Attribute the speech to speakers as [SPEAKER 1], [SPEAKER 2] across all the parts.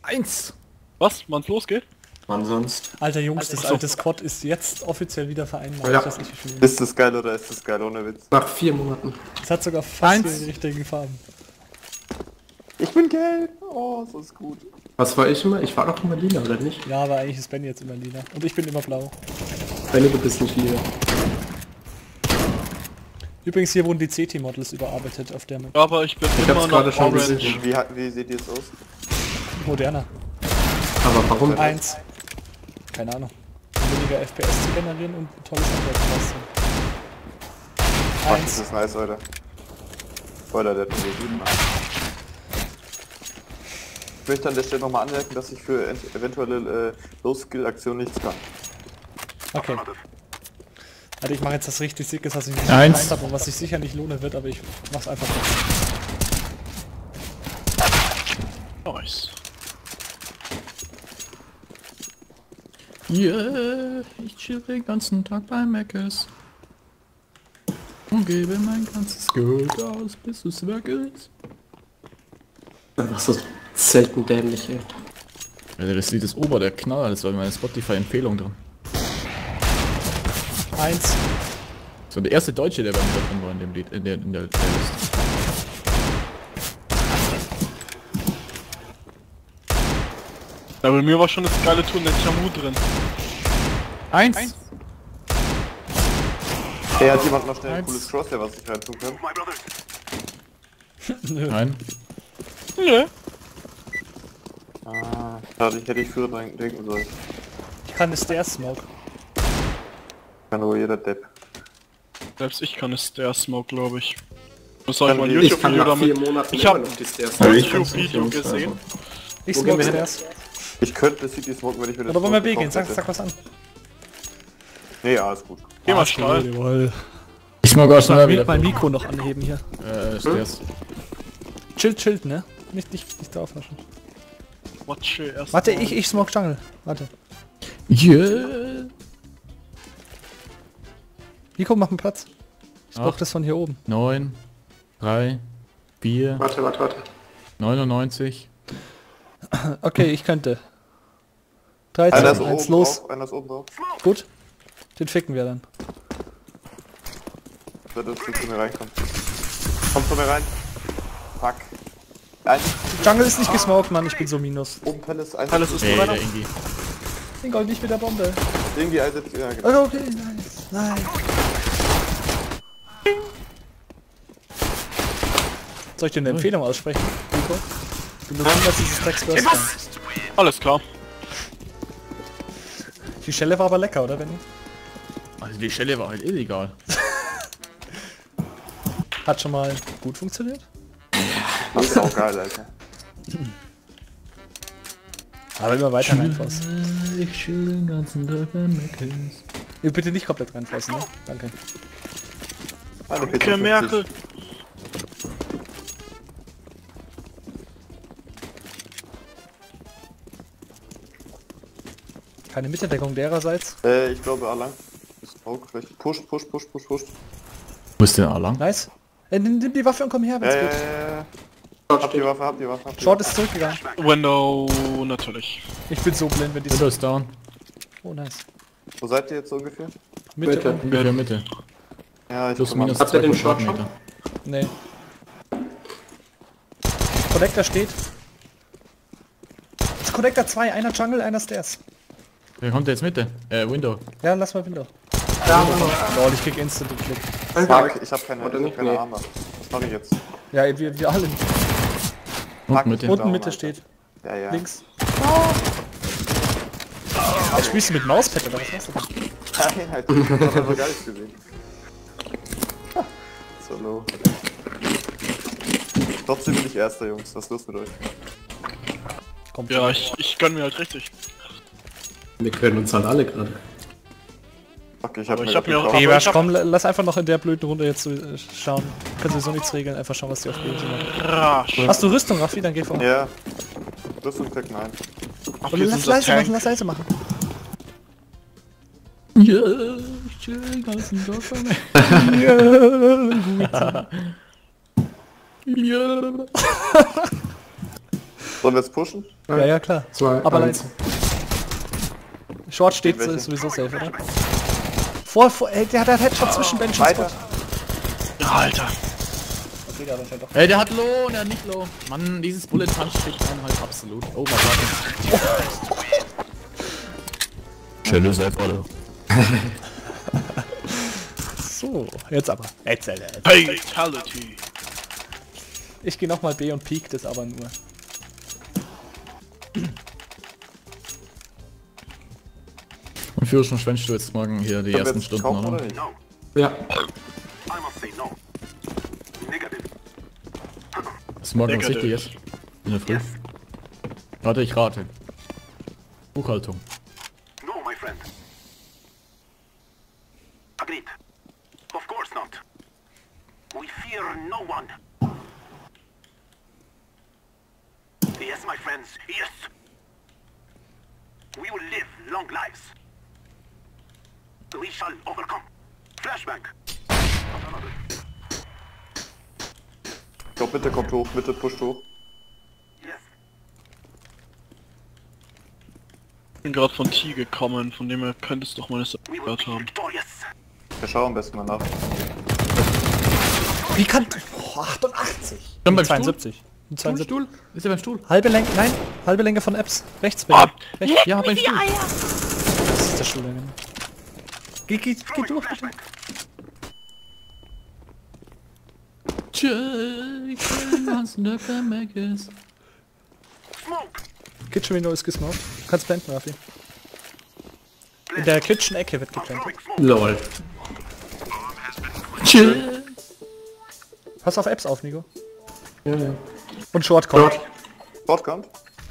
[SPEAKER 1] 1.
[SPEAKER 2] Was? Wann's losgeht?
[SPEAKER 3] Wann sonst?
[SPEAKER 1] Alter Jungs, das alte Squad ist jetzt offiziell wieder vereinbart.
[SPEAKER 3] Ja.
[SPEAKER 1] Ich weiß nicht, wie viel.
[SPEAKER 4] Ist das geil oder ist das geil ohne Witz?
[SPEAKER 3] Nach 4 Monaten.
[SPEAKER 1] Es hat sogar fast die richtigen Farben.
[SPEAKER 4] Ich bin gelb. Oh, so ist gut.
[SPEAKER 3] Was war ich immer? Ich war doch immer lila, oder nicht?
[SPEAKER 1] Ja, aber eigentlich ist Ben jetzt immer lila. Und ich bin immer blau.
[SPEAKER 3] Benny, du bist nicht lila.
[SPEAKER 1] Übrigens, hier wurden die CT-Models überarbeitet auf der
[SPEAKER 2] Aber ich bin
[SPEAKER 3] Ich
[SPEAKER 2] immer
[SPEAKER 3] hab's
[SPEAKER 2] noch
[SPEAKER 3] gerade schon
[SPEAKER 2] orange.
[SPEAKER 3] gesehen.
[SPEAKER 4] Wie sieht die jetzt aus?
[SPEAKER 1] moderner.
[SPEAKER 3] Aber warum?
[SPEAKER 1] 1. Keine Ahnung. Weniger FPS zu generieren und ein tolles Arbeitsleistung.
[SPEAKER 4] Ach, das
[SPEAKER 1] 1.
[SPEAKER 4] ist nice, Leute. Spoiler, der hat mir gegeben. Ich möchte an der Stelle nochmal anmerken, dass ich für eventuelle Low-Skill-Aktionen nichts kann.
[SPEAKER 1] Okay. Also ich mache jetzt das richtig Sickes, was ich nicht
[SPEAKER 5] 1.
[SPEAKER 1] gemeint habe und was sich sicher nicht lohnen wird, aber ich mach's einfach nicht.
[SPEAKER 2] Nice.
[SPEAKER 5] Yeah, ich chill den ganzen Tag bei Meckes. Und gebe mein ganzes Geld aus, bis es weg ist.
[SPEAKER 3] Einfach so selten dämlich, ey.
[SPEAKER 5] Ja, das Lied ist Ober, der Knaller, das war meine Spotify-Empfehlung drin.
[SPEAKER 1] 1.
[SPEAKER 5] So der erste Deutsche, der bei mir drin war in dem Lied, in der Playlist.
[SPEAKER 2] Ja, bei mir war schon das geile Tour in der Chamu drin.
[SPEAKER 5] 1.
[SPEAKER 4] Hey, hat jemand noch schnell ein cooles Crosshair, was ich reintun kann?
[SPEAKER 5] Nein.
[SPEAKER 2] Nö.
[SPEAKER 4] Ah, schade, ich hätte früher dran denken sollen.
[SPEAKER 1] Ich kann das der Smoke.
[SPEAKER 4] Kann nur jeder Depp.
[SPEAKER 2] Selbst ich kann es der Smoke, glaube ich. Das habe ich mal ein
[SPEAKER 3] Ich kann
[SPEAKER 2] YouTube-Video
[SPEAKER 3] nach 4
[SPEAKER 2] damit.
[SPEAKER 3] Monaten
[SPEAKER 2] Ich
[SPEAKER 3] immer
[SPEAKER 2] hab
[SPEAKER 3] noch die Stairs.
[SPEAKER 2] ein
[SPEAKER 3] Ich kann's nicht,
[SPEAKER 2] YouTube-Video
[SPEAKER 3] Jungs,
[SPEAKER 2] gesehen.
[SPEAKER 1] Ich
[SPEAKER 3] Wo gehen wir
[SPEAKER 1] smoke
[SPEAKER 3] hin?
[SPEAKER 1] stairs.
[SPEAKER 4] Ich könnte City smoken, wenn ich mir das
[SPEAKER 1] Oder wollen wir
[SPEAKER 4] Smoke
[SPEAKER 1] B gehen?
[SPEAKER 4] gekauft
[SPEAKER 1] Sag
[SPEAKER 4] hätte.
[SPEAKER 1] was an.
[SPEAKER 4] Nee, ja, ist gut.
[SPEAKER 2] Geh mal steil.
[SPEAKER 1] Jawohl.
[SPEAKER 5] Ich mag auch schneller wieder.
[SPEAKER 1] Mein Mikro noch anheben hier.
[SPEAKER 5] Stairs.
[SPEAKER 1] Chillt, ne? Nicht da aufwaschen.
[SPEAKER 2] Watch erst.
[SPEAKER 1] Warte, ich smoke Jungle. Warte.
[SPEAKER 5] Yeah.
[SPEAKER 1] Nico, mach einen Platz. Ich brauch
[SPEAKER 5] 8.
[SPEAKER 1] das von hier oben.
[SPEAKER 5] 9, 3, 4,
[SPEAKER 3] Warte.
[SPEAKER 5] 99.
[SPEAKER 1] Okay, ich könnte.
[SPEAKER 4] Einer
[SPEAKER 1] 13,
[SPEAKER 4] ist
[SPEAKER 1] 1
[SPEAKER 4] oben
[SPEAKER 1] los.
[SPEAKER 4] drauf, einer ist oben drauf.
[SPEAKER 1] Gut. Den ficken wir dann.
[SPEAKER 4] Da du zu mir reinkommen. Komm zu mir rein. Fuck. Ein,
[SPEAKER 1] Jungle ist nicht gesmoked, Mann. Ich bin so minus.
[SPEAKER 4] oben Palace, eins.
[SPEAKER 2] Alles ist
[SPEAKER 5] Ey,
[SPEAKER 2] weiter.
[SPEAKER 5] der Ingi.
[SPEAKER 1] Den Gold nicht mit der Bombe.
[SPEAKER 4] Irgendwie eins, ja, genau.
[SPEAKER 1] Okay, nice. Nein. Soll ich dir eine Empfehlung aussprechen, Nico? Du musst niemals dieses Drecks Burst haben.
[SPEAKER 2] Alles klar.
[SPEAKER 1] Die Schelle war aber lecker, oder Benny?
[SPEAKER 5] Also die Schelle war halt illegal.
[SPEAKER 1] Hat schon mal gut funktioniert?
[SPEAKER 4] Das ist auch geil, Alter.
[SPEAKER 1] Aber immer weiter reinflossen.
[SPEAKER 5] Ich chill den ganzen Tag bei Meckes.
[SPEAKER 1] Bitte nicht komplett reinflossen, ne? Danke.
[SPEAKER 4] Eine
[SPEAKER 2] Okay,
[SPEAKER 4] Pizza
[SPEAKER 2] Merkel.
[SPEAKER 1] Keine Mitteldeckung dererseits.
[SPEAKER 4] Ich glaube, A-lang. Smoke, vielleicht. Push.
[SPEAKER 5] Wo ist der Alarm?
[SPEAKER 1] Nice. Nimm die Waffe und komm her, wenn's geht.
[SPEAKER 4] Habt die Waffe, habt die Waffe.
[SPEAKER 1] Short ist zurückgegangen.
[SPEAKER 2] Window, natürlich.
[SPEAKER 1] Ich bin so blind, wenn die...
[SPEAKER 5] Window ist down.
[SPEAKER 1] Oh, nice.
[SPEAKER 4] Wo seid ihr jetzt so ungefähr?
[SPEAKER 1] Mitte.
[SPEAKER 3] Mitte.
[SPEAKER 1] und-
[SPEAKER 5] Ungefähr Mitte.
[SPEAKER 4] Ja, ich
[SPEAKER 5] Plus
[SPEAKER 4] guck mal.
[SPEAKER 5] minus
[SPEAKER 3] Habt ihr den
[SPEAKER 5] 2
[SPEAKER 3] Short
[SPEAKER 5] Quadratmeter.
[SPEAKER 1] Nee. Connector steht. Das ist Connector 2, einer Jungle, einer Stairs.
[SPEAKER 5] Wer kommt jetzt Mitte? Window.
[SPEAKER 1] Ja, lass mal Window. Lol, ich krieg instant den Klick.
[SPEAKER 4] Fuck, ich hab keine,
[SPEAKER 3] Oder nicht?
[SPEAKER 4] keine
[SPEAKER 3] Nee.
[SPEAKER 4] Arme. Was mach ich jetzt?
[SPEAKER 1] Ja, wir alle.
[SPEAKER 5] Und Mitte.
[SPEAKER 4] Down,
[SPEAKER 1] Unten Mitte
[SPEAKER 4] Alter.
[SPEAKER 1] steht.
[SPEAKER 4] Ja.
[SPEAKER 1] Links. Spielst du mit Mauspad oder was machst du da?
[SPEAKER 4] Nein, halt. Ich hab einfach gar nichts gesehen. So low. Trotzdem bin ich Erster, Jungs. Was ist los mit euch?
[SPEAKER 1] Kommt
[SPEAKER 2] Ja, ich gönn mir halt richtig.
[SPEAKER 3] Wir können uns halt alle gerade.
[SPEAKER 4] Fuck, ich
[SPEAKER 2] Aber
[SPEAKER 4] hab
[SPEAKER 2] ich hab mir auch-
[SPEAKER 4] gekauft.
[SPEAKER 1] Okay,
[SPEAKER 2] Aber
[SPEAKER 1] Wasch,
[SPEAKER 2] ich hab-
[SPEAKER 1] komm, lass einfach noch in der blöden Runde jetzt so, schauen. Können sowieso nichts regeln, einfach schauen, was die auf Spielen machen.
[SPEAKER 2] Rasch.
[SPEAKER 1] Hast du Rüstung, Raffi? Dann geh vor.
[SPEAKER 4] Ja. Rüstung check, nein.
[SPEAKER 2] Ach,
[SPEAKER 1] Und
[SPEAKER 2] wir
[SPEAKER 1] lass
[SPEAKER 2] sind
[SPEAKER 1] leise
[SPEAKER 2] der
[SPEAKER 1] machen,
[SPEAKER 2] Tank.
[SPEAKER 1] lass leise machen.
[SPEAKER 5] Ja, ich chill den ganzen Tag bei Meckes. Ja.
[SPEAKER 4] Sollen wir jetzt pushen?
[SPEAKER 1] Ja, ja, klar.
[SPEAKER 3] 2,
[SPEAKER 1] Aber
[SPEAKER 3] 1.
[SPEAKER 1] Short steht
[SPEAKER 4] Welche?
[SPEAKER 1] sowieso safe, oder? Ey, der hat Headshot zwischen Bench und
[SPEAKER 4] Weiter.
[SPEAKER 1] Spot.
[SPEAKER 2] Ja, Alter.
[SPEAKER 1] Okay, der hat anscheinend doch.
[SPEAKER 5] Ey, der hat Low und er hat nicht Low. Mann, dieses Bullet Punch kriegt einen halt absolut. Oh mein Gott.
[SPEAKER 6] Schöne Self-Order.
[SPEAKER 1] So, jetzt aber. Erzähl.
[SPEAKER 2] Fatality.
[SPEAKER 1] Ich gehe nochmal B und peak das aber nur.
[SPEAKER 5] Und für schon schwänzt du jetzt morgen hier die
[SPEAKER 4] Können wir
[SPEAKER 5] ersten
[SPEAKER 4] jetzt
[SPEAKER 5] Stunden,
[SPEAKER 4] kaufen
[SPEAKER 5] oder?
[SPEAKER 4] oder nicht?
[SPEAKER 3] Ja.
[SPEAKER 5] Ist morgen was
[SPEAKER 2] Negativ.
[SPEAKER 5] Wichtiges? In der Früh. Warte, ich rate. Buchhaltung.
[SPEAKER 7] No, my friend. Agreed. Of course not. We fear no one. Yes, my friends, yes. We will live long lives. We shall overcome. Flashbang.
[SPEAKER 4] Ich glaube, Mitte kommt hoch, Mitte pusht hoch.
[SPEAKER 7] Yes.
[SPEAKER 2] Ich bin gerade von T gekommen, von dem her könntest du doch meine Sache
[SPEAKER 7] We will
[SPEAKER 2] gehört
[SPEAKER 7] be
[SPEAKER 2] haben.
[SPEAKER 7] victorious.
[SPEAKER 4] Wir schauen am besten mal nach.
[SPEAKER 1] Wie kann... Oh, 88.
[SPEAKER 5] Dann beim
[SPEAKER 1] 72. 72.
[SPEAKER 5] Stuhl? Ist er beim Stuhl?
[SPEAKER 1] Halbe Länge, nein, halbe Länge von Apps. Rechts,
[SPEAKER 2] Ah.
[SPEAKER 1] Rechts.
[SPEAKER 5] Ja, beim Stuhl.
[SPEAKER 1] Das ist der Schullänge. Geh durch, bitte.
[SPEAKER 7] Smoke.
[SPEAKER 1] Kitchen Window ist gesmoked. Du kannst blenden, Raffi. In der Kitchen-Ecke wird geblendet.
[SPEAKER 7] Throwing smoke.
[SPEAKER 3] LOL.
[SPEAKER 1] Pass auf Apps auf, Nico.
[SPEAKER 3] Ja, ja.
[SPEAKER 1] Und Short kommt.
[SPEAKER 3] Short.
[SPEAKER 4] Sport kommt.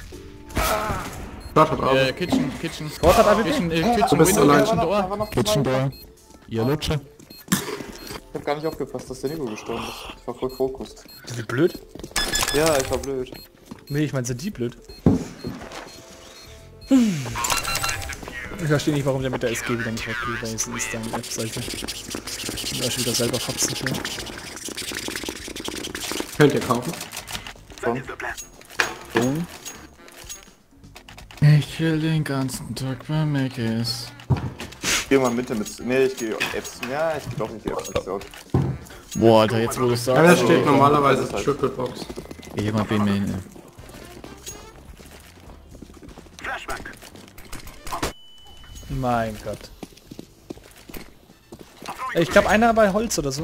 [SPEAKER 3] Short hat aber.
[SPEAKER 5] Kitchen.
[SPEAKER 1] Short hat AWP.
[SPEAKER 5] Kitchen
[SPEAKER 3] Du bist
[SPEAKER 5] Window,
[SPEAKER 3] allein.
[SPEAKER 5] Kitchen Door.
[SPEAKER 4] Aber noch
[SPEAKER 6] Kitchen
[SPEAKER 4] zwei.
[SPEAKER 6] Door. Ihr Lutsche.
[SPEAKER 4] Ich hab gar nicht aufgepasst, dass der Nico gestorben ist. Ich war voll fokussiert.
[SPEAKER 1] Wie blöd.
[SPEAKER 4] Ja, ich war blöd.
[SPEAKER 1] Nee, ich meine, sind die blöd? Ich verstehe nicht, warum der mit der SG wieder nicht weggeht, weil es ist dann die App-Seite. Ich will schon wieder selber fotzen schnell.
[SPEAKER 3] Könnt ihr kaufen.
[SPEAKER 7] That is the plan.
[SPEAKER 5] Ich will den ganzen Tag bei Mc's.
[SPEAKER 4] Ich geh mal Mitte mit. Nee, ich geh Apps. Ja, ich geh doch nicht die Apps mit Sorg.
[SPEAKER 5] Boah, Alter, jetzt wo du es sagst.
[SPEAKER 3] Ja, da steht normalerweise
[SPEAKER 4] das ist halt-
[SPEAKER 3] Triple Box.
[SPEAKER 5] Geh mal B-Main.
[SPEAKER 7] Flashbang.
[SPEAKER 1] Mein Gott. Ey, ich glaube, einer bei Holz oder so.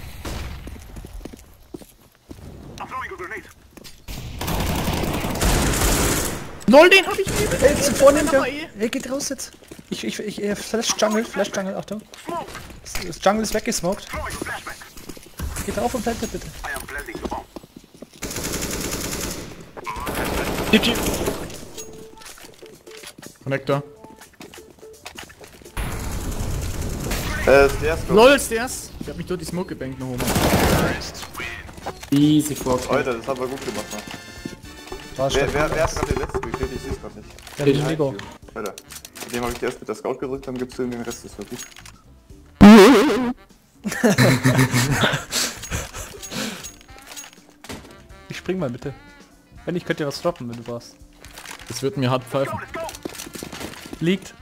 [SPEAKER 7] I'm throwing a grenade.
[SPEAKER 5] LOL, den hab ich nicht.
[SPEAKER 1] Ey, zuvor nimmt er. Ey, geht raus jetzt. Ich Flash Jungle, Achtung.
[SPEAKER 7] Smoke.
[SPEAKER 1] Das Jungle ist weggesmoked.
[SPEAKER 7] Throwing a flashbang.
[SPEAKER 1] Geht drauf und blendet bitte.
[SPEAKER 7] I am planting the bomb.
[SPEAKER 5] Connector.
[SPEAKER 4] Ist der Scope.
[SPEAKER 5] LOL, ist der's? Ich hab mich durch die Smoke gebankt, noch oben.
[SPEAKER 3] Easy Fork.
[SPEAKER 4] Alter, das haben wir gut gemacht, Mann.
[SPEAKER 1] War
[SPEAKER 4] Wer
[SPEAKER 1] stark.
[SPEAKER 4] hat gerade den letzten gekillt? Ich seh's grad nicht.
[SPEAKER 1] Ja, die Nico.
[SPEAKER 4] Alter. Mit dem habe ich erst mit der Scout gedrückt, dann gibt's den Rest, das war gut.
[SPEAKER 1] Ich spring mal bitte. Wenn nicht, könnt ihr was droppen, wenn du warst.
[SPEAKER 5] Das wird mir hart pfeifen.
[SPEAKER 7] Let's go.
[SPEAKER 1] Liegt.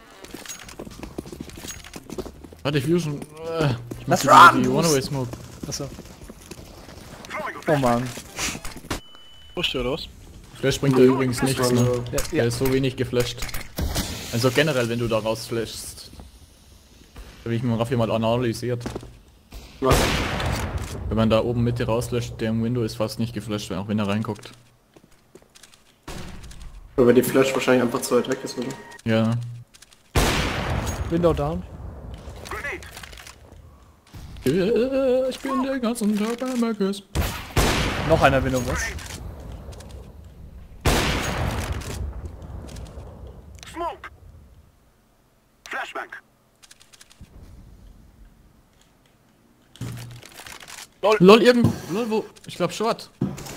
[SPEAKER 5] Warte, ich will schon... ich
[SPEAKER 1] Lass
[SPEAKER 5] mach
[SPEAKER 1] run!
[SPEAKER 5] die One-Way Smoke.
[SPEAKER 1] Achso.
[SPEAKER 7] Throwing a
[SPEAKER 1] Oh
[SPEAKER 7] flashbang.
[SPEAKER 1] Mann.
[SPEAKER 2] Pusht ihr das?
[SPEAKER 5] Flash bringt da übrigens nichts, ne?
[SPEAKER 1] Ja,
[SPEAKER 5] Der
[SPEAKER 1] ja.
[SPEAKER 5] ist so wenig geflasht. Also generell, wenn du da rausflashst. Habe ich mit Raffi mal analysiert.
[SPEAKER 3] Was?
[SPEAKER 5] Wenn man da oben Mitte rauslöscht, der im Window ist fast nicht geflasht, auch wenn er reinguckt.
[SPEAKER 3] Weil die Flash wahrscheinlich einfach zu weit weg ist, oder?
[SPEAKER 5] Ja.
[SPEAKER 1] Window down.
[SPEAKER 7] Grenade.
[SPEAKER 5] Ich bin den ganzen Tag bei Marcus.
[SPEAKER 1] Noch einer Window, was?
[SPEAKER 7] Smoke. Flashbang.
[SPEAKER 5] LOL, irgendwo. LOL, wo? Ich glaube Short.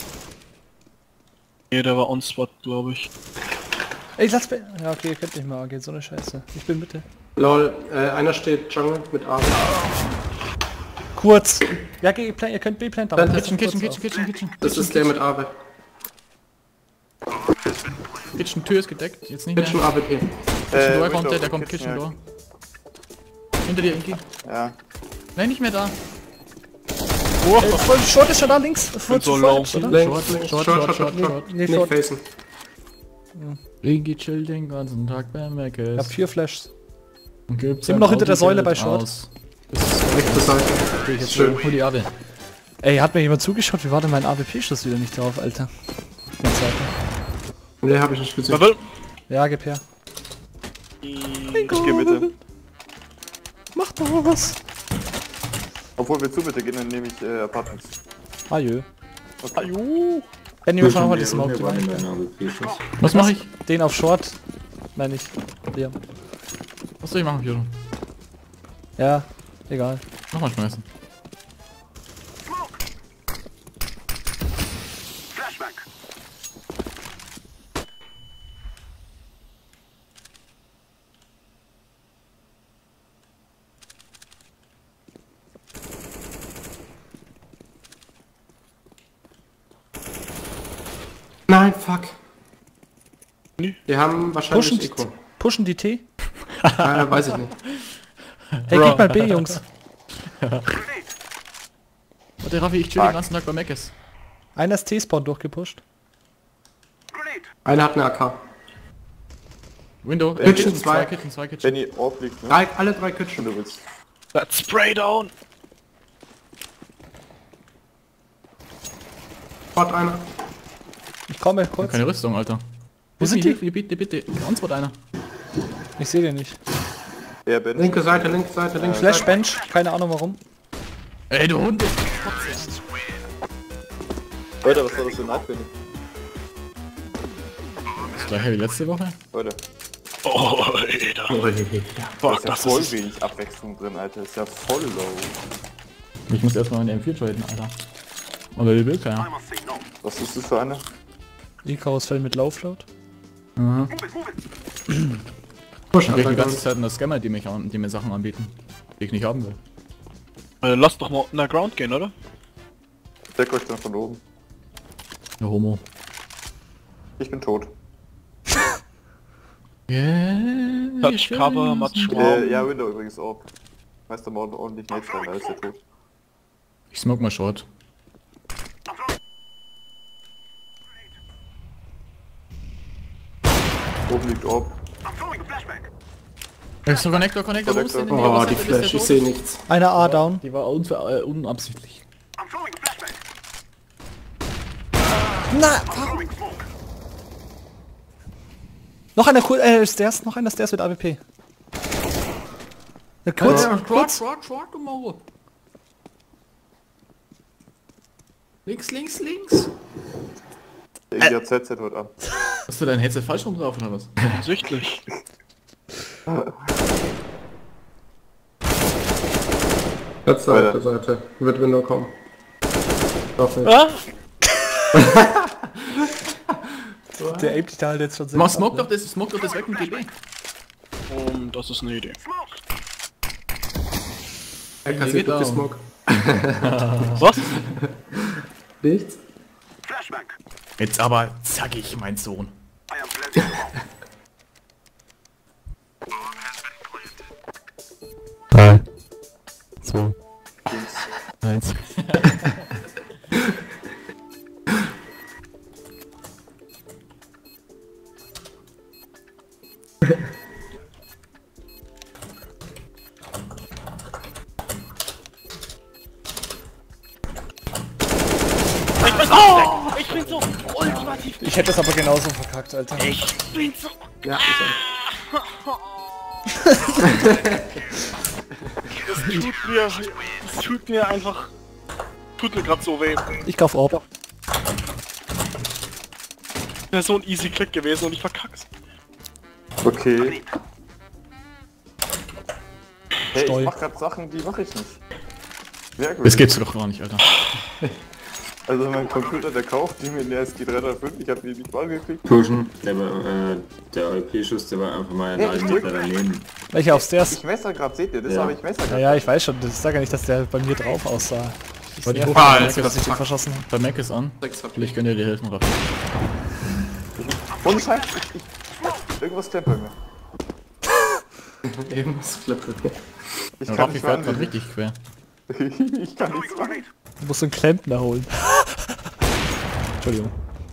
[SPEAKER 2] Nee, der war on spot, glaube ich.
[SPEAKER 1] Ey, lass be... Ja, okay, ihr könnt nicht mal geht so eine Scheiße. Ich bin Mitte.
[SPEAKER 3] Lol, einer steht Jungle mit A.
[SPEAKER 1] Kurz. Ja, ihr könnt B-Plant, aber
[SPEAKER 3] Dann
[SPEAKER 1] Kitchen.
[SPEAKER 5] Kitchen.
[SPEAKER 3] Das ist der mit A.
[SPEAKER 5] Kitchen Tür ist gedeckt, jetzt nicht mehr.
[SPEAKER 3] Kitchen AWP.
[SPEAKER 5] Kitchen Door kommt
[SPEAKER 4] Window,
[SPEAKER 5] der kommt Kitchen
[SPEAKER 4] ja.
[SPEAKER 5] Door. Hinter dir, Inki.
[SPEAKER 4] Ja.
[SPEAKER 5] Nein, nicht mehr da.
[SPEAKER 1] Short ist schon da links.
[SPEAKER 2] so low.
[SPEAKER 3] Links,
[SPEAKER 5] Short.
[SPEAKER 1] Nee,
[SPEAKER 3] Nicht
[SPEAKER 1] Short.
[SPEAKER 3] facen.
[SPEAKER 5] Inki chillt den ganzen Tag bei
[SPEAKER 1] Ich
[SPEAKER 5] Macis.
[SPEAKER 1] hab 4 Flashs.
[SPEAKER 5] Und gibt's
[SPEAKER 1] Immer noch hinter der Säule bei Short.
[SPEAKER 3] Rechte Seite.
[SPEAKER 1] Jetzt
[SPEAKER 3] Schön.
[SPEAKER 5] Hol die Abel.
[SPEAKER 1] Ey, hat mir jemand zugeschaut? Wie war denn mein AWP-Schuss wieder nicht drauf, Alter? Den zweiten.
[SPEAKER 3] Nee, hab ich nicht gesehen.
[SPEAKER 2] Wer will?
[SPEAKER 1] Ja, gib her.
[SPEAKER 4] Ich geh bitte.
[SPEAKER 1] Mach doch mal was.
[SPEAKER 4] Obwohl wir zu bitte gehen, dann nehme ich Apartments.
[SPEAKER 1] Ajö.
[SPEAKER 2] Ajo.
[SPEAKER 1] Benny, wir schauen mal die Smoke. Die
[SPEAKER 5] Was mache ich?
[SPEAKER 1] Den auf Short. Meine ich. Ja.
[SPEAKER 5] Was soll ich machen, Jürgen?
[SPEAKER 1] Ja, egal.
[SPEAKER 5] Nochmal schmeißen.
[SPEAKER 7] Smoke. Flashbang.
[SPEAKER 3] Nein, fuck.
[SPEAKER 2] Nee.
[SPEAKER 3] Wir haben wahrscheinlich
[SPEAKER 1] Pushen,
[SPEAKER 3] Eco.
[SPEAKER 1] pushen die T?
[SPEAKER 3] Weiß ich nicht.
[SPEAKER 1] Hey, gib mal B, Jungs.
[SPEAKER 7] Grenade.
[SPEAKER 5] Warte, Raffi, ich chill den ganzen Tag bei Macis.
[SPEAKER 1] Einer ist T-Spawn durchgepusht.
[SPEAKER 7] Grenade.
[SPEAKER 3] Einer hat eine AK.
[SPEAKER 5] Window,
[SPEAKER 3] Kitchen, zwei.
[SPEAKER 5] Kitchen.
[SPEAKER 4] Benny, Orb liegt, ne?
[SPEAKER 3] Alle 3 Kitchen.
[SPEAKER 4] Wenn du willst.
[SPEAKER 2] Let's spray down.
[SPEAKER 3] Spot einer.
[SPEAKER 1] Ich komme kurz.
[SPEAKER 5] Keine Rüstung, Alter.
[SPEAKER 1] Wo sind die?
[SPEAKER 5] Bitte. Uns wird einer.
[SPEAKER 1] Ich sehe den nicht.
[SPEAKER 4] Ja, Ben.
[SPEAKER 3] Linke Seite, linke Seite, linke Seite.
[SPEAKER 1] Flashbench, keine Ahnung warum.
[SPEAKER 5] Ey, du Hund!
[SPEAKER 4] Leute, was war das für ein Night, Benny?
[SPEAKER 5] Das gleiche wie letzte Woche.
[SPEAKER 4] Leute,
[SPEAKER 2] Oh, Alter.
[SPEAKER 3] Oh,
[SPEAKER 4] da
[SPEAKER 2] Fuck,
[SPEAKER 4] ist ja
[SPEAKER 2] das
[SPEAKER 4] voll
[SPEAKER 2] ist...
[SPEAKER 4] wenig Abwechslung drin, Alter. Ist ja voll low.
[SPEAKER 5] Ich muss erstmal meine M4 traden, Alter. Aber die will keiner.
[SPEAKER 7] I must say no.
[SPEAKER 4] Was ist das für eine?
[SPEAKER 1] E-Chaos-Fell mit Low-Float.
[SPEAKER 5] Aha.
[SPEAKER 7] Move it, move it.
[SPEAKER 3] Push,
[SPEAKER 5] Ich krieg die ganze
[SPEAKER 3] Underground.
[SPEAKER 5] Zeit nur Scammer, die mir Sachen anbieten, die ich nicht haben will.
[SPEAKER 2] Lass doch mal underground gehen, oder?
[SPEAKER 4] Deck euch dann von oben.
[SPEAKER 5] Der Homo.
[SPEAKER 4] Ich bin tot.
[SPEAKER 2] Touch Cover, Matsch Raum.
[SPEAKER 4] Ja, Window übrigens Orb. Meister Mord ordentlich Nate sein, da ist er tot.
[SPEAKER 5] Ich smoke mal Short.
[SPEAKER 7] I'm throwing.
[SPEAKER 4] Oben liegt Orb.
[SPEAKER 7] I'm throwing a flashbang.
[SPEAKER 5] So Connector, wo ist denn
[SPEAKER 4] Connector.
[SPEAKER 5] der?
[SPEAKER 3] Oh,
[SPEAKER 5] Was
[SPEAKER 3] die
[SPEAKER 5] hat der? Ist
[SPEAKER 3] Flash,
[SPEAKER 5] der
[SPEAKER 3] ich
[SPEAKER 5] tot?
[SPEAKER 3] sehe nichts.
[SPEAKER 1] Einer A down.
[SPEAKER 5] Die war unabsichtlich.
[SPEAKER 7] I'm throwing a flashbang.
[SPEAKER 1] Na,
[SPEAKER 7] I'm throwing smoke.
[SPEAKER 1] noch einer Stairs, noch einer Stairs mit AWP. Ja, kurz, kurz.
[SPEAKER 5] Short, du Maul. Links.
[SPEAKER 4] Der India ZZ heute an.
[SPEAKER 5] Hast du dein Headset falsch rum drauf oder was?
[SPEAKER 2] Offensichtlich.
[SPEAKER 3] Letzte Seite. Wird Window kommen. Doch nicht.
[SPEAKER 2] Ah?
[SPEAKER 1] Der aped da halt jetzt schon sehr.
[SPEAKER 5] Mach smoke doch das weg mit DB.
[SPEAKER 2] Das ist eine Idee.
[SPEAKER 7] Smoke.
[SPEAKER 3] Er kassiert
[SPEAKER 5] geht
[SPEAKER 3] die
[SPEAKER 5] down.
[SPEAKER 3] Smoke.
[SPEAKER 2] Was?
[SPEAKER 3] Nichts?
[SPEAKER 7] Flashbang.
[SPEAKER 5] Jetzt aber zackig, mein Sohn.
[SPEAKER 7] I am planting.
[SPEAKER 6] 3, 2, 1.
[SPEAKER 2] Ich bin so ultimativ...
[SPEAKER 1] Ich hätte das aber genauso verkackt, Alter.
[SPEAKER 2] Ich bin so...
[SPEAKER 3] Ja, ist
[SPEAKER 2] Das tut mir einfach... Tut mir grad so weh.
[SPEAKER 1] Ich kauf Orb.
[SPEAKER 2] Wäre so ein easy Click gewesen und ich verkack's.
[SPEAKER 4] Okay. Hey,
[SPEAKER 1] Steu.
[SPEAKER 4] ich mach grad Sachen, die mache ich nicht. Merkwürdig.
[SPEAKER 5] Das gibt's doch gar nicht, Alter.
[SPEAKER 4] Also mein Computer, der kauft die mit der SG 305, ich hab die nicht mal gekriegt.
[SPEAKER 8] Pushen, der OP-Schuss, der war einfach mal
[SPEAKER 4] Ja,
[SPEAKER 8] einen
[SPEAKER 4] ich
[SPEAKER 8] Meter
[SPEAKER 4] drück.
[SPEAKER 8] daneben.
[SPEAKER 1] Welcher auf Stairs?
[SPEAKER 4] Ich messer grad, seht ihr das?
[SPEAKER 8] Ja.
[SPEAKER 4] Aber ich messer grad.
[SPEAKER 1] Ja, ich weiß schon. Das sag ja nicht, dass der bei mir drauf aussah. Ich
[SPEAKER 5] Weil die
[SPEAKER 1] nervt,
[SPEAKER 5] Hochkant
[SPEAKER 1] dass ich den verschossen habe.
[SPEAKER 5] bei Mac ist an.
[SPEAKER 3] Sechs hab ich.
[SPEAKER 5] Vielleicht könnt ihr dir helfen, Raffi.
[SPEAKER 4] Ohne Scheiß, irgendwas klemmt bei mir.
[SPEAKER 3] Irgendwas flippert.
[SPEAKER 4] Ich
[SPEAKER 5] Ja,
[SPEAKER 4] kann
[SPEAKER 5] Raffi
[SPEAKER 4] nicht
[SPEAKER 5] fährt gerade
[SPEAKER 4] mehr
[SPEAKER 5] richtig quer.
[SPEAKER 4] Ich kann nichts machen.
[SPEAKER 1] Du musst einen Klempner holen. Entschuldigung.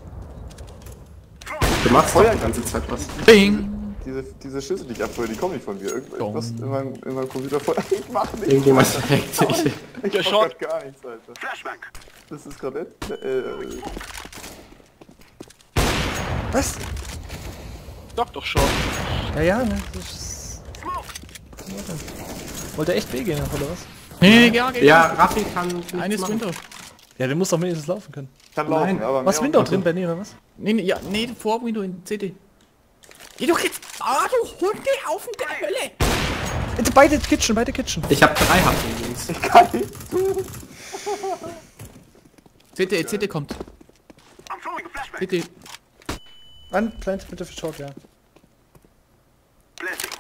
[SPEAKER 3] Du machst doch die ganze Zeit was.
[SPEAKER 5] Bing!
[SPEAKER 4] Diese Schüsse, die ich abhöre, die kommen nicht von mir. Irgendwas in meinem Computer voll. Ich mach nichts.
[SPEAKER 3] Irgendjemand verreckt dich.
[SPEAKER 4] Ich mach
[SPEAKER 2] schaut.
[SPEAKER 4] grad gar nichts, Alter.
[SPEAKER 7] Flashbang.
[SPEAKER 4] Das ist gerade
[SPEAKER 1] Was?
[SPEAKER 2] Sag doch schon.
[SPEAKER 1] Ja, ne? Das ist... Wollte er echt B gehen, oder was?
[SPEAKER 5] Nee, ja, geht.
[SPEAKER 3] Ja, Raffi kann nichts
[SPEAKER 5] Eines
[SPEAKER 3] machen.
[SPEAKER 5] Window.
[SPEAKER 1] Ja, der muss doch wenigstens laufen können.
[SPEAKER 4] kann laufen,
[SPEAKER 3] Nein.
[SPEAKER 4] aber
[SPEAKER 1] Was
[SPEAKER 4] mehr
[SPEAKER 1] Window
[SPEAKER 4] auch
[SPEAKER 1] drin, Benny, oder was?
[SPEAKER 5] Nee, vor Window in CD. Geh doch jetzt! Ah, du Hundehaufen der Hölle!
[SPEAKER 1] Beide Kitchen.
[SPEAKER 3] Ich hab 3 HP links.
[SPEAKER 4] nicht. Ich kann nicht tun.
[SPEAKER 5] CT kommt.
[SPEAKER 7] I'm throwing a flashbang.
[SPEAKER 5] CT.
[SPEAKER 1] An, Plant bitte für Short, ja.
[SPEAKER 7] Blessing.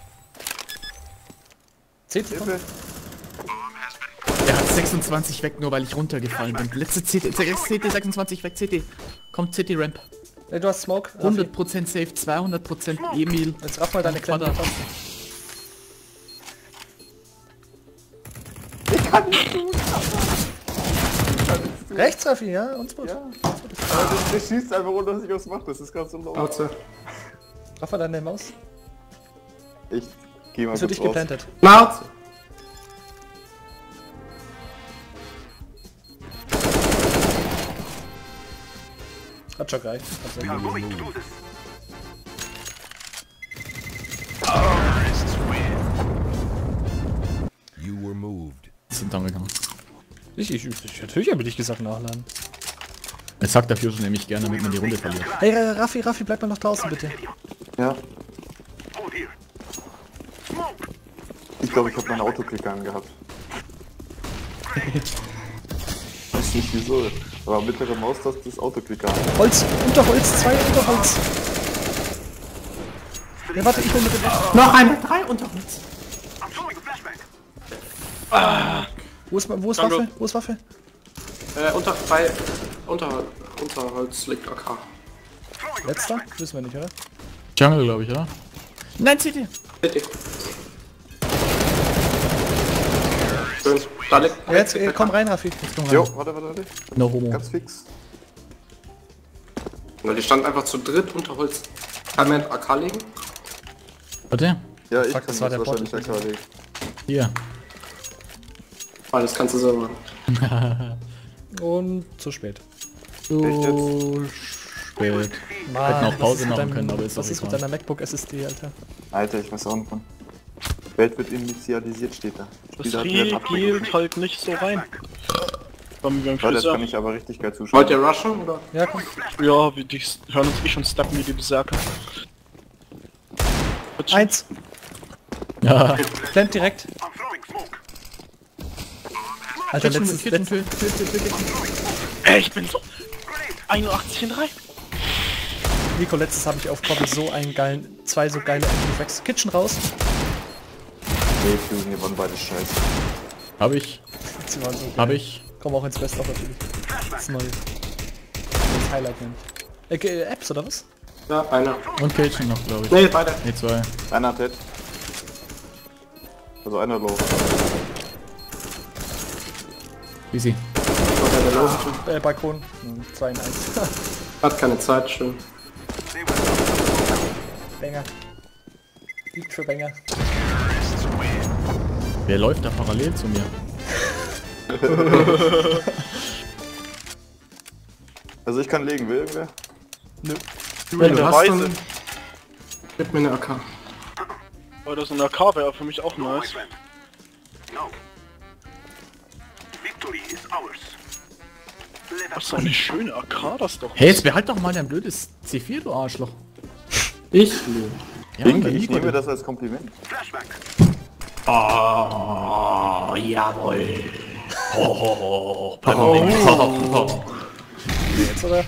[SPEAKER 1] CT kommt.
[SPEAKER 4] Hilfe.
[SPEAKER 5] Der hat 26 weg, nur weil ich runtergefallen bin. Letzte CT 26 weg, CT. Kommt CT Ramp.
[SPEAKER 1] Ey, du hast Smoke. Raffi.
[SPEAKER 5] 100% safe, 200% Emil.
[SPEAKER 1] Jetzt raff mal deine Klemme.
[SPEAKER 5] Vater.
[SPEAKER 1] Rechts, Raffi, ja? Und Spot.
[SPEAKER 4] Ja. Aber der schießt einfach ohne, dass ich was mache. Das ist gerade so low.
[SPEAKER 3] Außer.
[SPEAKER 1] Raff mal deine Maus.
[SPEAKER 4] Ich geh mal
[SPEAKER 1] Ist für
[SPEAKER 4] kurz
[SPEAKER 1] dich
[SPEAKER 4] raus.
[SPEAKER 1] geplantet.
[SPEAKER 3] Maus!
[SPEAKER 1] Hat schon gereicht.
[SPEAKER 7] We are going to do this.
[SPEAKER 9] You were moved.
[SPEAKER 5] Sind dann gegangen.
[SPEAKER 1] Natürlich habe ich gesagt nachladen.
[SPEAKER 5] Es sagt dafür schon nämlich gerne, damit man die Runde verliert.
[SPEAKER 1] Hey, Raffi, bleib mal noch draußen, bitte.
[SPEAKER 4] Ja.
[SPEAKER 7] Hold here.
[SPEAKER 4] Ich glaube, ich habe meine Autoklicker angehabt. Weiß nicht wieso. Aber mittlere Maustaste ist Autoklicker an.
[SPEAKER 1] Holz, Unterholz, 2 Unterholz. Ja, warte, ich hol mit dem Rest.
[SPEAKER 3] Noch eine 3 Unterholz.
[SPEAKER 7] I'm throwing a flashbang.
[SPEAKER 1] Wo ist
[SPEAKER 2] Danke.
[SPEAKER 1] Waffe? Wo ist Waffe?
[SPEAKER 3] Unterholz liegt AK.
[SPEAKER 1] Letzter? Wissen wir nicht, oder?
[SPEAKER 5] Jungle, glaube ich, oder? Nein, CT!
[SPEAKER 3] Bitte. Schön. Da liegt.
[SPEAKER 1] Ja, jetzt komm rein, Raffi. Jetzt komm rein.
[SPEAKER 4] Jo, warte.
[SPEAKER 5] No homo.
[SPEAKER 4] Ganz fix.
[SPEAKER 3] Weil die stand einfach zu dritt unter Holz. Kann man AK legen?
[SPEAKER 5] Warte.
[SPEAKER 4] Ja, ich
[SPEAKER 1] Fuck,
[SPEAKER 4] kann
[SPEAKER 1] das war
[SPEAKER 4] das
[SPEAKER 1] der
[SPEAKER 4] wahrscheinlich
[SPEAKER 1] Bot.
[SPEAKER 4] weghalten.
[SPEAKER 5] Hier.
[SPEAKER 3] Alles kannst du selber machen.
[SPEAKER 1] Und zu spät.
[SPEAKER 5] So spät.
[SPEAKER 1] Mann,
[SPEAKER 5] Hätten auch Pause
[SPEAKER 1] was ist mit
[SPEAKER 5] machen
[SPEAKER 1] deinem-
[SPEAKER 5] können, aber ist
[SPEAKER 1] Was
[SPEAKER 5] auch
[SPEAKER 1] ist mit
[SPEAKER 5] egal.
[SPEAKER 1] deiner MacBook SSD, Alter?
[SPEAKER 4] Alter, ich weiß auch nicht von. Welt wird initialisiert, steht da.
[SPEAKER 2] Das
[SPEAKER 4] Spieler hat werden abgeholt.
[SPEAKER 2] geht halt nicht so rein. Beim
[SPEAKER 4] Ja, das
[SPEAKER 2] Friseur.
[SPEAKER 4] kann ich aber richtig geil zuschauen.
[SPEAKER 3] Wollt ihr rushen oder?
[SPEAKER 1] Ja, komm.
[SPEAKER 2] Ja, die hören uns schon steppen wie die Berserker.
[SPEAKER 1] 1.
[SPEAKER 5] Ja.
[SPEAKER 1] Plant direkt.
[SPEAKER 7] I'm throwing smoke.
[SPEAKER 1] Alter,
[SPEAKER 5] Kitchen,
[SPEAKER 1] letztes...
[SPEAKER 5] Kitchen, Kitchen.
[SPEAKER 2] Ey, ich bin so 81 in 3.
[SPEAKER 1] Nico, letztes habe ich auf Kobbel so einen geilen... 2 so geile Reflex. Kitchen raus.
[SPEAKER 4] Nee, Fusion, hier waren beide scheiße.
[SPEAKER 5] Hab ich.
[SPEAKER 1] Sie waren so geil.
[SPEAKER 5] Hab ich.
[SPEAKER 1] Komm auch ins Best of natürlich. Das ist neu. Das Highlight nennen. Apps oder was?
[SPEAKER 3] Ja, einer.
[SPEAKER 5] Und Kitchen noch, glaube ich.
[SPEAKER 3] Nee, beide.
[SPEAKER 5] Ne, 2.
[SPEAKER 4] Einer hat Dead. Also einer low.
[SPEAKER 5] Easy.
[SPEAKER 1] Balkon. 2 in 1.
[SPEAKER 3] Hat keine Zeit, schön.
[SPEAKER 1] Banger. Liegt für Banger.
[SPEAKER 5] Wer läuft da parallel zu mir?
[SPEAKER 4] Also ich kann legen, will irgendwer?
[SPEAKER 3] Wenn du hast,
[SPEAKER 2] Weise.
[SPEAKER 3] dann gib mir eine AK.
[SPEAKER 2] Aber das in der K wäre für mich auch nice.
[SPEAKER 7] No. Victory is ours. Let
[SPEAKER 2] Was
[SPEAKER 7] us
[SPEAKER 2] ist eine schöne AK, das doch.
[SPEAKER 5] Hey, jetzt behalt doch mal dein blödes C4, du Arschloch.
[SPEAKER 3] Ich?
[SPEAKER 5] Ja,
[SPEAKER 4] Ding,
[SPEAKER 5] bei
[SPEAKER 4] ich
[SPEAKER 5] Nico.
[SPEAKER 4] nehme das als Kompliment.
[SPEAKER 7] flashbang.
[SPEAKER 5] Oh, jawohl.
[SPEAKER 1] Jetzt, oder?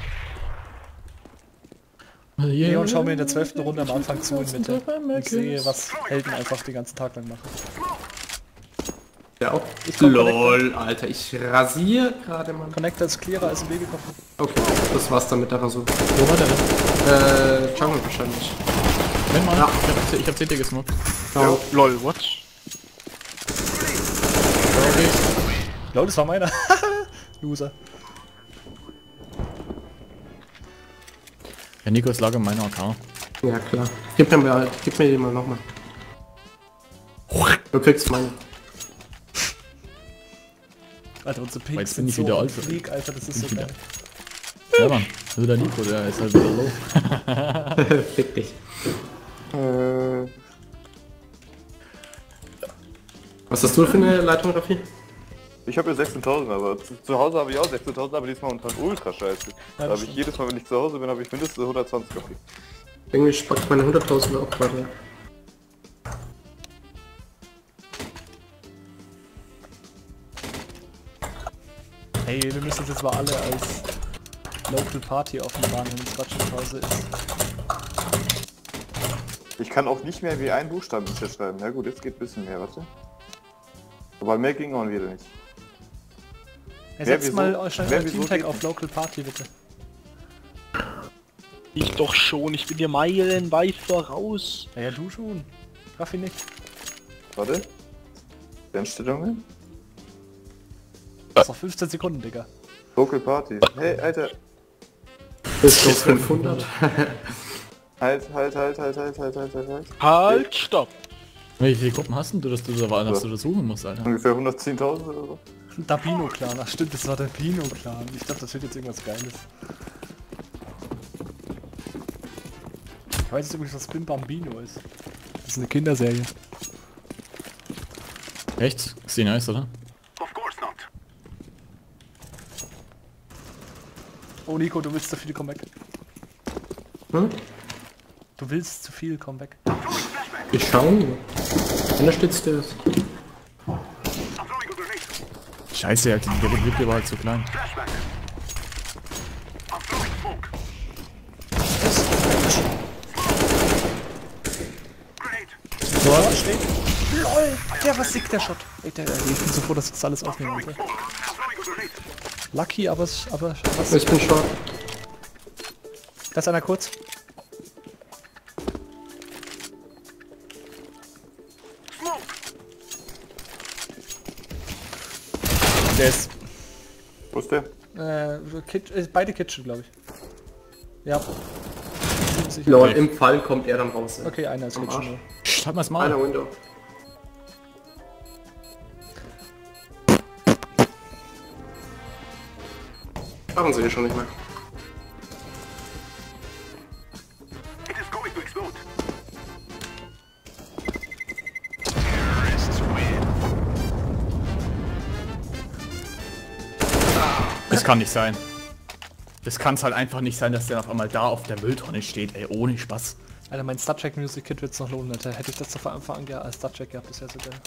[SPEAKER 5] Yeah.
[SPEAKER 1] Leon, schau mir in der 12. Runde am Anfang zu in Mitte. Ich sehe, was Helden einfach den ganzen Tag lang machen.
[SPEAKER 3] Ja auch.
[SPEAKER 1] Ich komm
[SPEAKER 3] LOL, Alter, ich rasiere gerade, Mann.
[SPEAKER 1] Connector ist clearer als im Wege gekommen.
[SPEAKER 3] Okay, das war's dann mit der Rasur.
[SPEAKER 5] Wo war der denn?
[SPEAKER 3] Jungle wahrscheinlich.
[SPEAKER 5] Moment mal,
[SPEAKER 3] Ja.
[SPEAKER 5] ich hab CT gesmoked.
[SPEAKER 3] Ciao.
[SPEAKER 2] Lol, what?
[SPEAKER 5] Okay.
[SPEAKER 1] Lol, das war meiner. Loser.
[SPEAKER 5] Ja, Nico ist Lager meiner AK.
[SPEAKER 3] Ja, klar. Gib mir den mal nochmal. Du kriegst meine.
[SPEAKER 1] Alter, unsere
[SPEAKER 5] Weil
[SPEAKER 1] Pings
[SPEAKER 5] jetzt
[SPEAKER 1] sind
[SPEAKER 5] bin ich
[SPEAKER 1] so
[SPEAKER 5] wieder
[SPEAKER 1] auf
[SPEAKER 5] alt.
[SPEAKER 1] Fleek, Alter, das ist so
[SPEAKER 5] wieder.
[SPEAKER 1] geil.
[SPEAKER 5] Ja, Mann. Also der Nico, der ist halt wieder low.
[SPEAKER 3] Fick dich. Was hast du für eine Leitung, Raffi?
[SPEAKER 4] Ich habe ja 16.000, aber zu Hause habe ich auch 16.000, aber diesmal unter ultra scheiße. Da habe ich
[SPEAKER 1] stimmt.
[SPEAKER 4] jedes Mal, wenn ich zu Hause bin, habe ich mindestens 120 Kaffee.
[SPEAKER 3] Irgendwie spackt meine 100.000 auch gerade.
[SPEAKER 1] Hey, wir müssen uns jetzt mal alle als Local Party offenbaren, wenn die Quatschpause ist.
[SPEAKER 4] Ich kann auch nicht mehr wie ein Buchstaben hier schreiben. Ja gut, jetzt geht ein bisschen mehr, warte. Aber mehr ging auch wieder nicht.
[SPEAKER 1] Hey,
[SPEAKER 4] Wer,
[SPEAKER 1] setzt
[SPEAKER 4] wieso?
[SPEAKER 1] mal schnell
[SPEAKER 4] Wer,
[SPEAKER 1] euer
[SPEAKER 4] wieso
[SPEAKER 1] Teamtag
[SPEAKER 4] geht
[SPEAKER 1] auf
[SPEAKER 4] nicht?
[SPEAKER 1] Local Party, bitte.
[SPEAKER 2] Ich doch schon, ich bin dir meilenweit voraus.
[SPEAKER 1] Ja, du schon. Raffi nicht.
[SPEAKER 4] Warte. Einstellungen?
[SPEAKER 1] Das ist noch 15 Sekunden, Digga.
[SPEAKER 4] Local Party. Hey, Alter.
[SPEAKER 3] Bis auf 500.
[SPEAKER 4] Halt.
[SPEAKER 2] Halt, stopp.
[SPEAKER 5] Wie viele Gruppen hast denn du, dass du da suchen musst, Alter?
[SPEAKER 4] Ungefähr 110.000 oder so.
[SPEAKER 1] Der Bino-Clan, ach stimmt, das war der Bino-Clan. Ich dachte, das wird jetzt irgendwas Geiles. Ich weiß jetzt übrigens, was Bim Bambino ist. Das ist eine Kinderserie.
[SPEAKER 5] Echt? Ist die nice, oder?
[SPEAKER 7] Of course not.
[SPEAKER 1] Oh Nico, du willst zu viel, komm weg.
[SPEAKER 3] Hm?
[SPEAKER 1] Du willst zu viel, komm weg.
[SPEAKER 3] Ich schau nur. Wenn da steht Stairs.
[SPEAKER 7] I'm throwing a grenade.
[SPEAKER 5] Scheiße, ja, der Betrieb war halt zu klein.
[SPEAKER 7] Flashback. I'm throwing smoke. Grenade.
[SPEAKER 1] So, steht. LOL, der war sick, der Shot. Ey, ich bin so froh, dass ich das alles aufnehmen konnte.
[SPEAKER 7] I'm throwing a grenade.
[SPEAKER 1] Lucky, aber was?
[SPEAKER 3] Ich bin short.
[SPEAKER 1] Da ist einer kurz.
[SPEAKER 7] Smoke.
[SPEAKER 1] Der ist
[SPEAKER 4] Wo ist der?
[SPEAKER 1] beide Kitchen, glaube ich. Ja. Sicher.
[SPEAKER 3] Lol, im Fall kommt er dann raus. Ey.
[SPEAKER 1] Okay, einer ist
[SPEAKER 3] Am
[SPEAKER 1] Kitchen.
[SPEAKER 3] Arsch.
[SPEAKER 1] nur.
[SPEAKER 5] Schreib mal's
[SPEAKER 3] Einer
[SPEAKER 5] mal.
[SPEAKER 3] Window. Machen sie hier schon nicht mehr.
[SPEAKER 7] It is going to explode.
[SPEAKER 5] Das kann nicht sein. Das kann's halt einfach nicht sein, dass der auf einmal da auf der Mülltonne steht, ey, ohne Spaß.
[SPEAKER 1] Alter, mein Star Trek Music Kit wird's noch lohnen, Alter. Hätte ich das von Anfang an als Star Trek gehabt, das wäre so geil.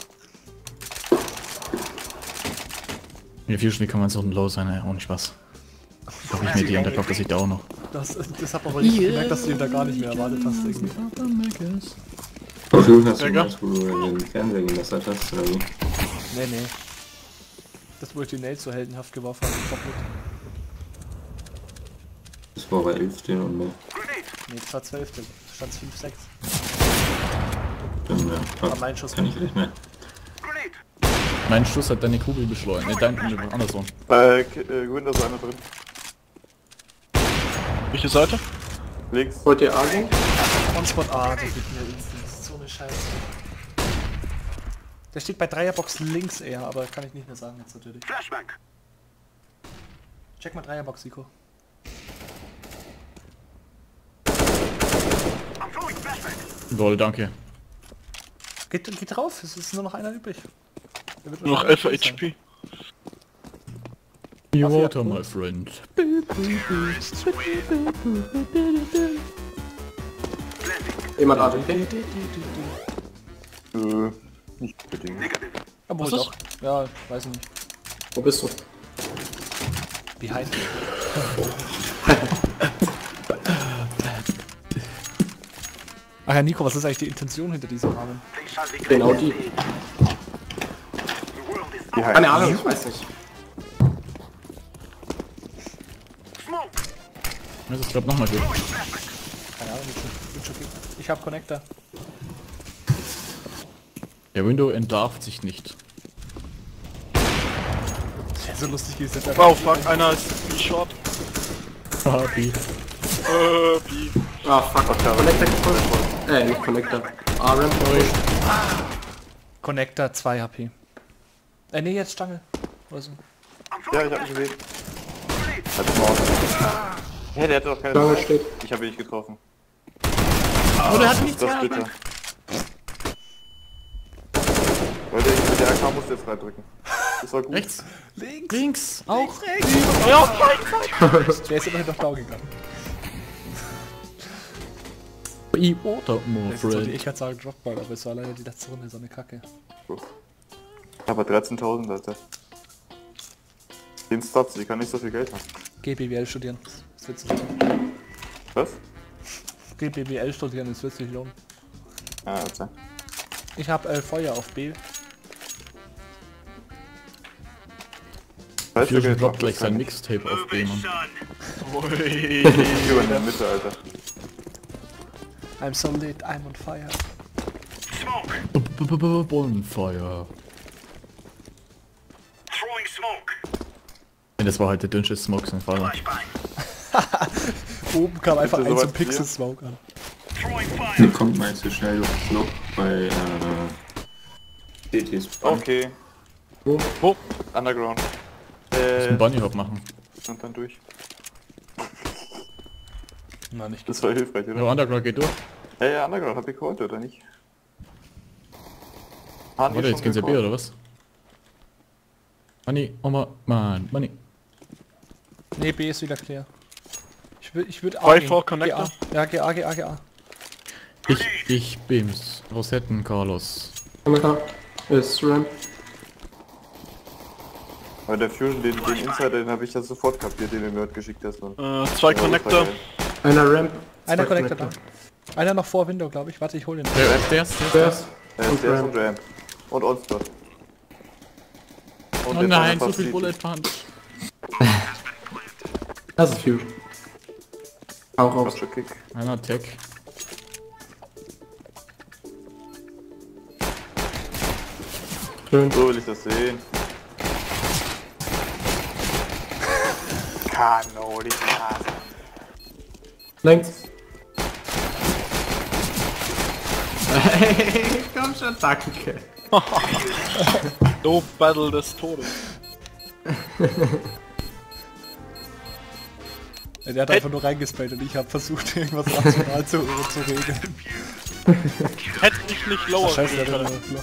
[SPEAKER 5] In der Fusion kann man so ein Low sein, ey, ohne Spaß. Ich hoffe, ich mir die Underclock, dass ich da auch noch.
[SPEAKER 1] Das hab aber nicht gemerkt, dass du ihn da gar nicht mehr erwartet hast, irgendwie.
[SPEAKER 8] Auf jeden Fall hast du
[SPEAKER 2] Digga.
[SPEAKER 8] gemacht, wo du in den Fernseher gemessert hast, oder wie?
[SPEAKER 1] Nee. Das, wo ich die Nails so heldenhaft geworfen habe, doppelt.
[SPEAKER 8] Das war bei 11 stehen und mehr.
[SPEAKER 7] Grenade.
[SPEAKER 1] Nee, das war 12. Da stand 5, 6.
[SPEAKER 8] Dann, ja,
[SPEAKER 1] Aber mein Schuss
[SPEAKER 8] kann ich nicht mehr.
[SPEAKER 7] Grenade.
[SPEAKER 5] Mein Schuss hat deine Kugel beschleunigt. Ne, dein andersrum.
[SPEAKER 4] Windows einer drin.
[SPEAKER 2] Welche Seite?
[SPEAKER 4] Links.
[SPEAKER 3] Wollt ihr A gehen?
[SPEAKER 1] On-Spot A, der gibt mir instant. Das ist so eine Scheiße. Der steht bei Dreierbox links eher, aber kann ich nicht mehr sagen jetzt natürlich.
[SPEAKER 7] Flashback.
[SPEAKER 1] Check mal Dreierbox, Nico.
[SPEAKER 7] I'm throwing flashback.
[SPEAKER 5] Lol, danke.
[SPEAKER 1] Geht drauf, es ist nur noch einer übrig. Der wird
[SPEAKER 2] Nur noch
[SPEAKER 1] wahrscheinlich
[SPEAKER 2] 11
[SPEAKER 1] tot sein.
[SPEAKER 2] HP.
[SPEAKER 5] You
[SPEAKER 1] Ach, ja.
[SPEAKER 5] water, my friend.
[SPEAKER 3] Jemand AWP?
[SPEAKER 4] Nicht unbedingt.
[SPEAKER 7] Negative.
[SPEAKER 1] Aber
[SPEAKER 2] Was
[SPEAKER 1] doch. Ja, weiß ich nicht.
[SPEAKER 3] Wo bist du?
[SPEAKER 1] Behind. Ach ja, Nico, was ist eigentlich die Intention hinter diesem Rahmen?
[SPEAKER 7] They shall be
[SPEAKER 3] Genau die.
[SPEAKER 7] The world
[SPEAKER 4] Wie heißt
[SPEAKER 3] Keine Ahnung, ich weiß nicht.
[SPEAKER 7] Smoke.
[SPEAKER 5] Das ist glaub nochmal gut.
[SPEAKER 1] Keine Ahnung, bin schon ich hab Connector.
[SPEAKER 5] Der Window entlarvt sich nicht.
[SPEAKER 1] Das wäre so lustig gewesen. Jetzt
[SPEAKER 2] Wow, fuck, einer ist B-Short.
[SPEAKER 5] Happy.
[SPEAKER 2] B.
[SPEAKER 3] Ah, fuck. Connector gepusht. Nicht Connector. Ramp gepusht.
[SPEAKER 1] Connector 2 HP. Nee, jetzt Stange. Oder so.
[SPEAKER 4] Ja, ich hab ihn gesehen. Hat ihn raus. Ja, der hatte doch keine
[SPEAKER 3] Stange
[SPEAKER 4] Zeit.
[SPEAKER 3] steht.
[SPEAKER 4] Ich habe ihn nicht getroffen.
[SPEAKER 5] Oh, der hat nichts
[SPEAKER 4] Das ist bitter. Leute, ich mit der AK musste jetzt reindrücken. Das war gut.
[SPEAKER 5] Rechts. Links. Auch.
[SPEAKER 1] Der ist immerhin noch blau gegangen.
[SPEAKER 5] Be water more
[SPEAKER 1] Jetzt wollte
[SPEAKER 5] friend.
[SPEAKER 1] ich gerade sagen Dropball, aber es war leider die letzte Runde so eine Kacke.
[SPEAKER 4] Aber 13.000, Leute. 10 Stats, ich kann nicht so viel Geld haben.
[SPEAKER 1] Geh BWL studieren. Das wird sich lohnen.
[SPEAKER 4] Was?
[SPEAKER 1] Geh BWL studieren, das wird sich lohnen.
[SPEAKER 4] Ah, okay.
[SPEAKER 1] Ich hab Feuer auf B.
[SPEAKER 4] Weißt du,
[SPEAKER 5] Fusion
[SPEAKER 4] Geld
[SPEAKER 5] droppt
[SPEAKER 4] macht
[SPEAKER 5] gleich
[SPEAKER 4] das
[SPEAKER 5] sein
[SPEAKER 4] gar
[SPEAKER 5] Mixtape auf B, Mann.
[SPEAKER 2] Ui.
[SPEAKER 4] nicht. Über in der Mitte, Alter.
[SPEAKER 1] I'm so lit, I'm on fire.
[SPEAKER 7] Smoke.
[SPEAKER 5] Bonfire.
[SPEAKER 7] Throwing smoke.
[SPEAKER 5] Ja, das war halt der dünnste Smokes im Fall.
[SPEAKER 7] Flashbang.
[SPEAKER 1] Oben kam einfach
[SPEAKER 4] Bitte
[SPEAKER 1] ein
[SPEAKER 4] so
[SPEAKER 1] so
[SPEAKER 4] weit
[SPEAKER 1] Pixel Smoke an.
[SPEAKER 7] Throwing fire.
[SPEAKER 8] Hier kommt mal zu schnell noch bei DTs.
[SPEAKER 4] Okay.
[SPEAKER 2] Wo?
[SPEAKER 4] Underground.
[SPEAKER 5] Ein Bunny Hop machen.
[SPEAKER 4] Und dann durch.
[SPEAKER 1] Na, nicht
[SPEAKER 4] Das war hilfreich, oder?
[SPEAKER 5] Ja, Underground geht durch.
[SPEAKER 4] Ja, Underground, hab ich geholt, oder nicht?
[SPEAKER 5] Warte, jetzt gehen sie B, oder was? Money, Oma, Mann, Money.
[SPEAKER 1] Nee, B ist wieder clear. Ich würde A
[SPEAKER 2] Five
[SPEAKER 1] gehen.
[SPEAKER 2] for Connector.
[SPEAKER 1] GA. Ja, GA.
[SPEAKER 5] Ich Bims. Rosetten, Carlos.
[SPEAKER 3] Connector. Ist Ramp.
[SPEAKER 4] Weil der Fusion, den Insider, den habe ich ja sofort kapiert, den du mir heute geschickt hast. Und
[SPEAKER 2] 2 Connector.
[SPEAKER 3] Einer Ramp.
[SPEAKER 1] Einer
[SPEAKER 3] zwei
[SPEAKER 1] Connector da. Einer noch vor Window, glaube ich. Warte, ich hole den.
[SPEAKER 5] Der ist.
[SPEAKER 3] First. Und
[SPEAKER 4] der ist
[SPEAKER 3] Ramp.
[SPEAKER 4] und Ramp. Und uns dort. Und
[SPEAKER 5] Oh
[SPEAKER 4] jetzt
[SPEAKER 5] nein,
[SPEAKER 4] noch
[SPEAKER 5] so viel
[SPEAKER 4] City.
[SPEAKER 5] Bullet Punch.
[SPEAKER 3] Das ist Fusion. Auch raus.
[SPEAKER 4] Gotcha Kick.
[SPEAKER 5] Einer Tech.
[SPEAKER 3] Schön.
[SPEAKER 4] So will ich das sehen. Kano, die Straße.
[SPEAKER 3] Längs. Komm schon, danke.
[SPEAKER 2] Do Battle des Todes.
[SPEAKER 1] Der hat einfach nur reingespellt und ich habe versucht, irgendwas rational zu regeln.
[SPEAKER 2] Hätte ich nicht lower
[SPEAKER 1] Ach, scheiße, der
[SPEAKER 2] gehen
[SPEAKER 1] hat
[SPEAKER 2] können.
[SPEAKER 1] nur Block.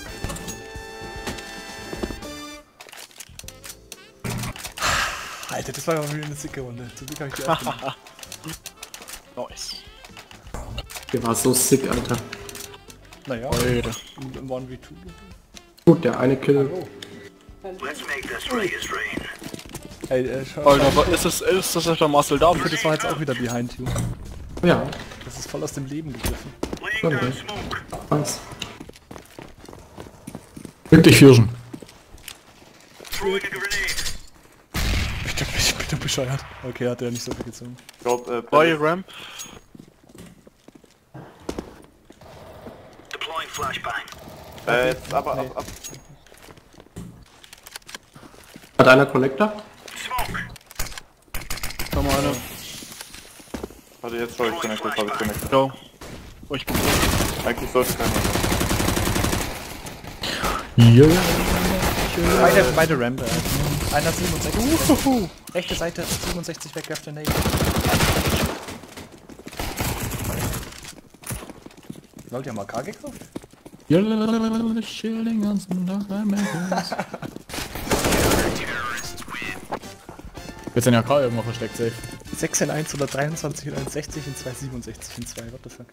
[SPEAKER 1] Alter, das war ja wieder eine sicke Runde. Zum Glück hab ich die aufgenommen.
[SPEAKER 2] Nice.
[SPEAKER 3] Der war so sick, Alter.
[SPEAKER 1] Naja,
[SPEAKER 2] Alter.
[SPEAKER 1] im 1v2.
[SPEAKER 3] Gut, der eine Kill.
[SPEAKER 7] Let's make this Vegas rain.
[SPEAKER 1] Ey, schau.
[SPEAKER 2] Alter, aber ist das etwa Marcel David?
[SPEAKER 1] Das war jetzt auch wieder Behind You.
[SPEAKER 3] Ja,
[SPEAKER 1] Das ist voll aus dem Leben gegriffen.
[SPEAKER 7] Laying down smoke.
[SPEAKER 3] was?
[SPEAKER 5] Wirklich Fusion.
[SPEAKER 7] Throwing a grenade.
[SPEAKER 1] Ich bin doch bescheuert. Okay, hat er nicht so viel gezogen.
[SPEAKER 4] Ich glaub,
[SPEAKER 2] Bei Ramp.
[SPEAKER 7] Deploying flashbang.
[SPEAKER 4] jetzt ab.
[SPEAKER 3] Hat einer Connector?
[SPEAKER 7] Smoke.
[SPEAKER 2] Komm mal eine.
[SPEAKER 4] Warte, jetzt schau ich connected, hab ich connected.
[SPEAKER 2] Go. Oh, ich bin drin.
[SPEAKER 4] Eigentlich sollte keiner.
[SPEAKER 5] Ja.
[SPEAKER 1] Beide Ramp. Einer 67. Rechte Seite 67 weg, left and Wollt ihr mal K gekauft?
[SPEAKER 5] Chill den ganzen Tag bei Mackes. Jetzt sind ja K irgendwo versteckt, safe.
[SPEAKER 1] 6 in 1 oder 23 in 160 in 267 in 2, what the fuck.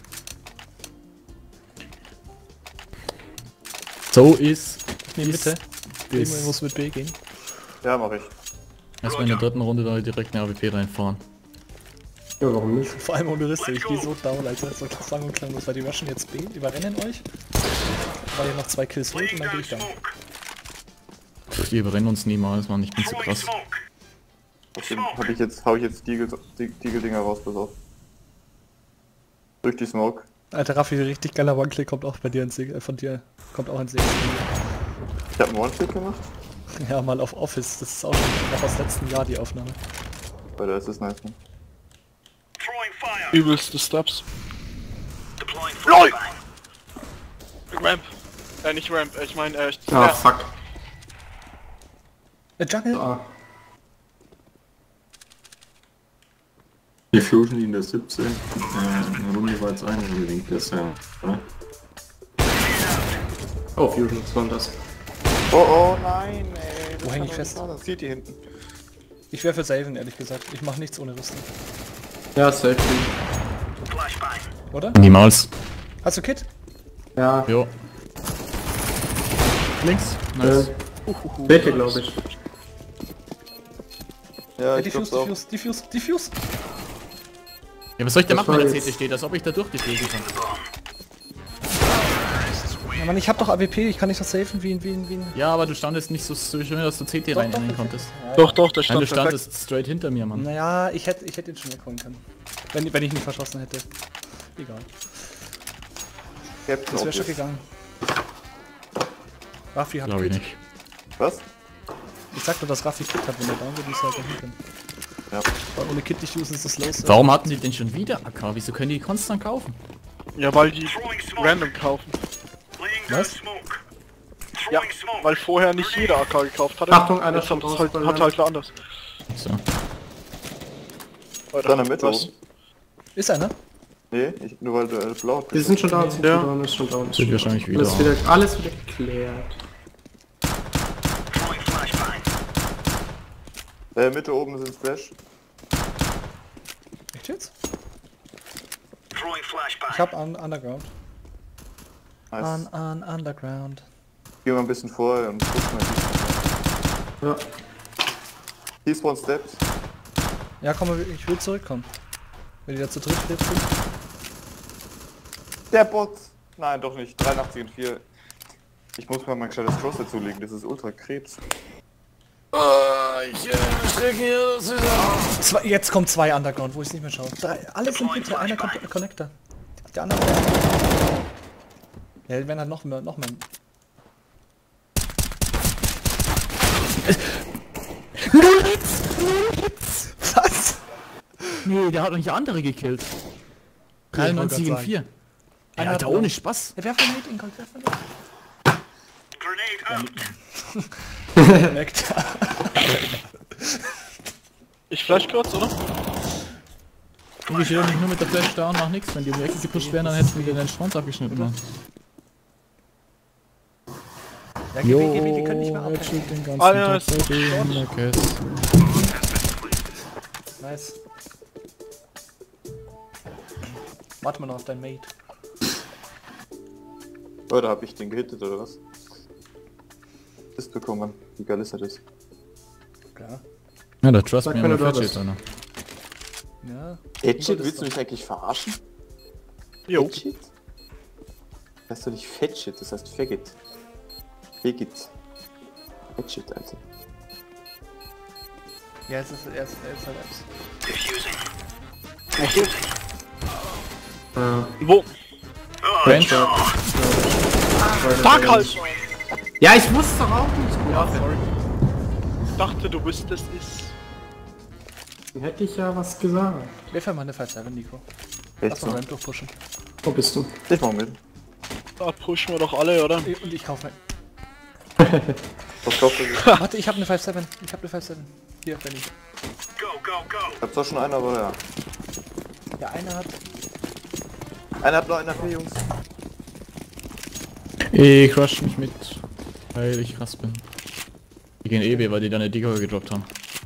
[SPEAKER 5] So ist.
[SPEAKER 1] Ich nehme Mitte. Irgendwo
[SPEAKER 5] Ist.
[SPEAKER 1] muss mit B gehen.
[SPEAKER 4] Ja, mach ich.
[SPEAKER 5] Erstmal in der dritten Runde da direkt eine AWP reinfahren.
[SPEAKER 3] Ja, warum nicht?
[SPEAKER 1] Vor allem ohne Risse, ich gehe so down, Alter. So sang und klanglos, weil die rushen jetzt B, überrennen euch. Weil ihr noch 2 Kills holt und dann gehe ich down.
[SPEAKER 7] Smoke.
[SPEAKER 5] die überrennen uns niemals, Mann, ich bin zu krass.
[SPEAKER 4] Außerdem hau ich jetzt Diegel-Dinger raus, pass auf. Durch die Smoke.
[SPEAKER 1] Alter Raffi, richtig geiler One-Click kommt auch bei dir ins von dir. Kommt auch ins
[SPEAKER 4] Ich hab einen One-Click gemacht.
[SPEAKER 1] Ja, mal auf Office. Das ist auch schon noch aus letzten Jahr die Aufnahme.
[SPEAKER 4] Weil da ist es nice, ne?
[SPEAKER 2] Übelste Steps.
[SPEAKER 7] LOL!
[SPEAKER 2] Ramp. Nicht Ramp, ich meine,
[SPEAKER 3] Ah, fuck.
[SPEAKER 1] Jungle?
[SPEAKER 3] Ah.
[SPEAKER 8] Diffusion in der 17. In der Runde war jetzt eine unbedingt besser, oder?
[SPEAKER 3] Oh, Fusion, was war denn das?
[SPEAKER 4] Oh nein, ey.
[SPEAKER 1] Wo häng ich fest?
[SPEAKER 4] Das sieht ihr hinten.
[SPEAKER 1] Ich wäre für Saven, ehrlich gesagt. Ich mache nichts ohne Rüstung.
[SPEAKER 3] Ja, safe.
[SPEAKER 1] Oder?
[SPEAKER 5] Niemals.
[SPEAKER 1] Hast du Kit?
[SPEAKER 3] Ja,
[SPEAKER 5] Jo. Links. Nice.
[SPEAKER 3] Bete, glaube ich.
[SPEAKER 4] Ja, ich
[SPEAKER 1] Diffuse,
[SPEAKER 4] glaub's auch.
[SPEAKER 1] Diffuse.
[SPEAKER 5] Ja, was soll ich denn
[SPEAKER 3] Das
[SPEAKER 5] machen, wenn
[SPEAKER 3] war
[SPEAKER 5] der
[SPEAKER 3] jetzt-
[SPEAKER 5] CT steht, als ob ich da durchdeflegen kann?
[SPEAKER 1] Ja, Mann, ich hab doch AWP, ich kann nicht so safen wie in.
[SPEAKER 5] Ja, aber du standest nicht so schön, dass du CT reinnehmen konntest.
[SPEAKER 2] Doch, der
[SPEAKER 5] Nein, du
[SPEAKER 2] stand perfekt.
[SPEAKER 5] standest straight hinter mir, Mann.
[SPEAKER 1] Naja, ich hätte ihn schon wegholen können. Wenn ich nicht verschossen hätte. Egal.
[SPEAKER 4] Captain
[SPEAKER 1] Das wäre schon
[SPEAKER 4] Obvious.
[SPEAKER 1] gegangen. Raffi hat
[SPEAKER 5] Glaube ich
[SPEAKER 1] Kit.
[SPEAKER 5] nicht.
[SPEAKER 4] Was?
[SPEAKER 1] Ich sag nur, dass Raffi Kit hat, wenn er down wird, ist er halt dahin können.
[SPEAKER 4] Ja.
[SPEAKER 1] Weil ohne Kit nicht usen ist das los.
[SPEAKER 5] Warum hatten die denn schon wieder AK? Wieso können die konstant kaufen?
[SPEAKER 2] Ja, weil die random kaufen.
[SPEAKER 1] Was?
[SPEAKER 2] Ja, weil vorher nicht jeder AK gekauft hatte.
[SPEAKER 3] Achtung, einer
[SPEAKER 2] Jetzt
[SPEAKER 3] kommt
[SPEAKER 2] hat
[SPEAKER 3] raus,
[SPEAKER 2] halt,
[SPEAKER 3] Ballern.
[SPEAKER 2] hat halt wer anders.
[SPEAKER 5] So.
[SPEAKER 2] Weiter.
[SPEAKER 4] Dann in der Mitte
[SPEAKER 2] Was?
[SPEAKER 4] oben.
[SPEAKER 1] Ist einer?
[SPEAKER 4] Nee, nur weil du blau
[SPEAKER 3] Wir sind schon down, sind
[SPEAKER 2] Ja.
[SPEAKER 3] schon down, ist schon down. Ist
[SPEAKER 5] Sind
[SPEAKER 3] schon
[SPEAKER 5] wahrscheinlich
[SPEAKER 3] down.
[SPEAKER 5] wieder.
[SPEAKER 3] Alles wieder geklärt.
[SPEAKER 4] Mitte oben sind Splash.
[SPEAKER 1] Echt jetzt? Ich hab Underground.
[SPEAKER 4] Nice.
[SPEAKER 1] Underground.
[SPEAKER 4] Geh mal ein bisschen vor und guck mal.
[SPEAKER 3] Ja.
[SPEAKER 4] Despawn Steps.
[SPEAKER 1] Ja, komm, ich will zurückkommen. Wenn die da zu dritt jetzt sind.
[SPEAKER 4] Der Bot! Nein, doch nicht. 83 und 4. Ich muss mal mein gescheites Cross dazulegen, das ist ultra Krebs.
[SPEAKER 1] Jetzt kommen 2 Underground, wo ich nicht mehr schaue. 3, alle sind bitte, einer kommt Connector. Der andere. Ja, wenn halt noch mehr. Was?
[SPEAKER 5] Nee, der hat noch nicht andere gekillt. 93 gegen
[SPEAKER 1] sagen.
[SPEAKER 5] 4. Ja,
[SPEAKER 1] Einer
[SPEAKER 5] Alter,
[SPEAKER 1] hat
[SPEAKER 5] ohne
[SPEAKER 1] noch-
[SPEAKER 5] Spaß.
[SPEAKER 1] Ja, wer von Mate Ingold? Wer von
[SPEAKER 7] Grenade out!
[SPEAKER 1] Connector?
[SPEAKER 2] Ich flash kurz, oder?
[SPEAKER 5] Und ich stehe doch nicht nur mit der Flash da und mach nix. Wenn die um die Ecke gepusht wären, dann hättest du wieder den Schwanz abgeschnitten, Mann.
[SPEAKER 1] Ja, GW, die können nicht mehr abhängen.
[SPEAKER 5] Headshot den ganzen
[SPEAKER 2] Ah, ja,
[SPEAKER 5] Tag
[SPEAKER 2] ist
[SPEAKER 5] bei
[SPEAKER 2] doch
[SPEAKER 5] den
[SPEAKER 2] short.
[SPEAKER 5] Meckes.
[SPEAKER 1] Nice. Warte mal noch auf dein Mate.
[SPEAKER 4] Oder hab ich den gehittet oder was? Ist bekommen. Wie geil ist er das?
[SPEAKER 1] Klar.
[SPEAKER 5] Ja, der Trust
[SPEAKER 3] Sag,
[SPEAKER 5] me,
[SPEAKER 3] wenn
[SPEAKER 5] der
[SPEAKER 3] du da
[SPEAKER 5] Fetchit,
[SPEAKER 3] bist.
[SPEAKER 5] Alter.
[SPEAKER 1] Ja.
[SPEAKER 4] Fetchit? Willst du mich eigentlich verarschen?
[SPEAKER 2] Jo.
[SPEAKER 4] Fetchit? Heißt doch nicht Fetchit, das heißt Faggot. Faggot. Fetchit, Alter.
[SPEAKER 1] Ja, er ist halt Apps.
[SPEAKER 7] Diffusing.
[SPEAKER 2] Wo?
[SPEAKER 5] Range.
[SPEAKER 2] Fuck halt!
[SPEAKER 3] Ja, ich wusste doch auch nicht.
[SPEAKER 2] Ja, sorry. Ich dachte, du wüsstest es.
[SPEAKER 3] Dann hätte ich ja was gesagt.
[SPEAKER 1] Wir fahren mal eine 5-7, Nico.
[SPEAKER 4] Echt
[SPEAKER 1] Lass
[SPEAKER 4] so?
[SPEAKER 1] mal Ramp durchpushen.
[SPEAKER 3] Wo bist du?
[SPEAKER 4] Ich mach mit.
[SPEAKER 2] Da pushen wir doch alle, oder?
[SPEAKER 1] Und ich kaufe
[SPEAKER 4] Was kauft er sich?
[SPEAKER 1] Warte, ich hab eine 5-7. Hier, Benny.
[SPEAKER 7] Go, go, go!
[SPEAKER 4] Ich hab zwar schon einen, aber ja.
[SPEAKER 1] Ja, einer hat.
[SPEAKER 4] Einer hat noch einen AP, Jungs.
[SPEAKER 5] Ich crush mich mit, weil ich krass bin. Die gehen EB, weil die da eine Decoy gedroppt haben.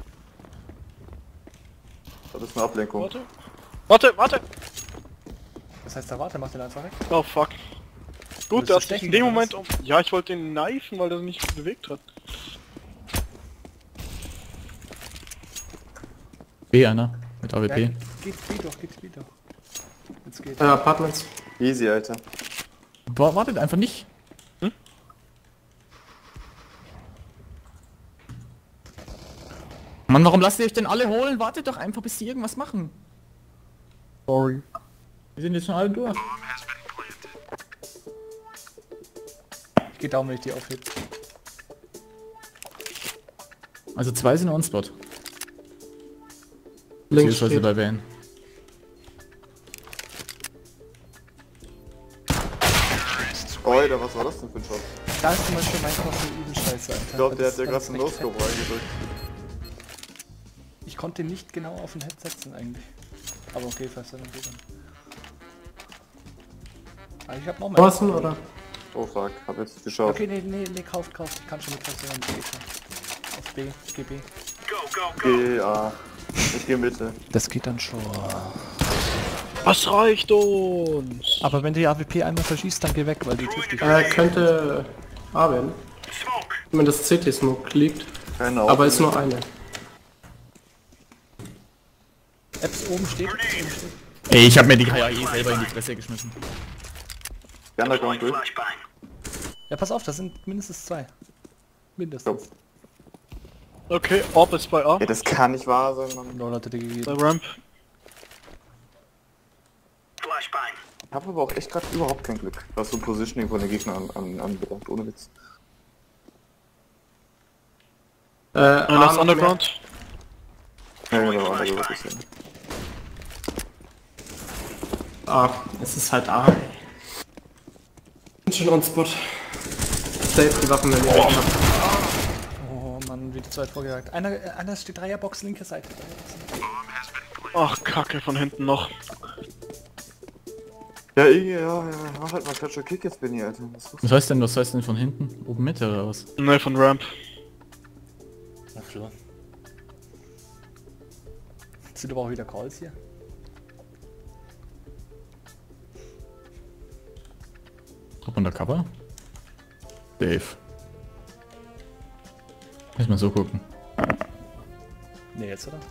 [SPEAKER 4] Das ist eine Ablenkung.
[SPEAKER 2] Warte!
[SPEAKER 1] Das heißt, da warte, mach den einfach weg.
[SPEAKER 2] Oh fuck. Gut,
[SPEAKER 1] Willst
[SPEAKER 2] der
[SPEAKER 1] du
[SPEAKER 2] hat sich
[SPEAKER 1] stechen
[SPEAKER 2] in dem
[SPEAKER 1] oder
[SPEAKER 2] Moment um... Ja, ich wollte den kneifen, weil der sich nicht bewegt hat.
[SPEAKER 5] B einer, mit
[SPEAKER 1] Ja,
[SPEAKER 5] AWP.
[SPEAKER 1] geht doch. Jetzt geht.
[SPEAKER 3] Apartments.
[SPEAKER 4] Easy, Alter.
[SPEAKER 5] Wartet einfach nicht. Mann, warum lasst ihr euch denn alle holen? Wartet doch einfach, bis die irgendwas machen.
[SPEAKER 1] Sorry.
[SPEAKER 5] Wir sind jetzt schon alle durch.
[SPEAKER 1] Ich geh down, wenn ich die aufhebe.
[SPEAKER 5] Also 2 sind on-spot.
[SPEAKER 3] Links
[SPEAKER 5] Beziehungsweise
[SPEAKER 3] steht.
[SPEAKER 5] bei Van.
[SPEAKER 4] Alter, was war das denn für ein Shot?
[SPEAKER 1] Da ist zum Beispiel mein Kosten übel scheiße, Alter.
[SPEAKER 4] Ich glaube, der
[SPEAKER 1] Das-
[SPEAKER 4] hat ja
[SPEAKER 1] das
[SPEAKER 4] gerade
[SPEAKER 1] ist
[SPEAKER 4] einen
[SPEAKER 1] recht
[SPEAKER 4] No-Scope
[SPEAKER 1] fett.
[SPEAKER 4] reingedrückt.
[SPEAKER 1] Ich konnte nicht genau auf den Head setzen eigentlich. Aber okay, fast dann geht dann. Aber ich hab noch mal.
[SPEAKER 3] Draußen oder?
[SPEAKER 4] Oh fuck, hab jetzt geschaut.
[SPEAKER 1] Okay, nee, kauft. Ich kann schon mit passieren. Geht schon. Auf B, GB.
[SPEAKER 7] Go, go, go.
[SPEAKER 4] Geh, ich geh Mitte.
[SPEAKER 1] Das geht dann schon.
[SPEAKER 2] Was reicht uns?
[SPEAKER 1] Aber wenn die AWP einmal verschießt, dann geh weg, weil die trifft dich.
[SPEAKER 3] Könnte A werden.
[SPEAKER 7] Smoke.
[SPEAKER 3] Wenn das CT-Smoke liegt.
[SPEAKER 4] Keine
[SPEAKER 3] Aber ist nur eine.
[SPEAKER 1] Apps oben steht.
[SPEAKER 5] Ey, ich hab mir die KAE selber in die Fresse geschmissen.
[SPEAKER 4] Die Underground durch.
[SPEAKER 7] Flashbang.
[SPEAKER 1] Ja, pass auf, das sind mindestens 2. Mindestens.
[SPEAKER 2] Okay, Orb ist bei A.
[SPEAKER 4] Ja, das kann nicht wahr sein, Mann.
[SPEAKER 1] Lol, hatte die
[SPEAKER 2] Bei
[SPEAKER 1] gegeben.
[SPEAKER 2] Ramp.
[SPEAKER 7] Flashbang.
[SPEAKER 4] Ich hab aber auch echt gerade überhaupt kein Glück, was so Positioning von den Gegnern anbelangt, ohne Witz.
[SPEAKER 2] Einer ist Underground.
[SPEAKER 4] Ja, genau, Underground ist ja.
[SPEAKER 3] A. Es ist halt A. Bin schon on spot. Safe die Waffen, wenn ihr welche habt.
[SPEAKER 1] Oh Mann, wie die zu weit vorgejagt. Einer steht Dreierbox, linke Seite.
[SPEAKER 2] Ach, Kacke, von hinten noch.
[SPEAKER 4] Ja, mach halt mal Catcher Kick jetzt, Benny, Alter.
[SPEAKER 5] Was heißt denn von hinten? Oben Mitte oder was?
[SPEAKER 2] Ne, von Ramp.
[SPEAKER 1] Ach so. Sind aber auch wieder Calls hier.
[SPEAKER 5] Ob undercover? Dave. Lass mal so gucken.
[SPEAKER 1] Ne, jetzt oder?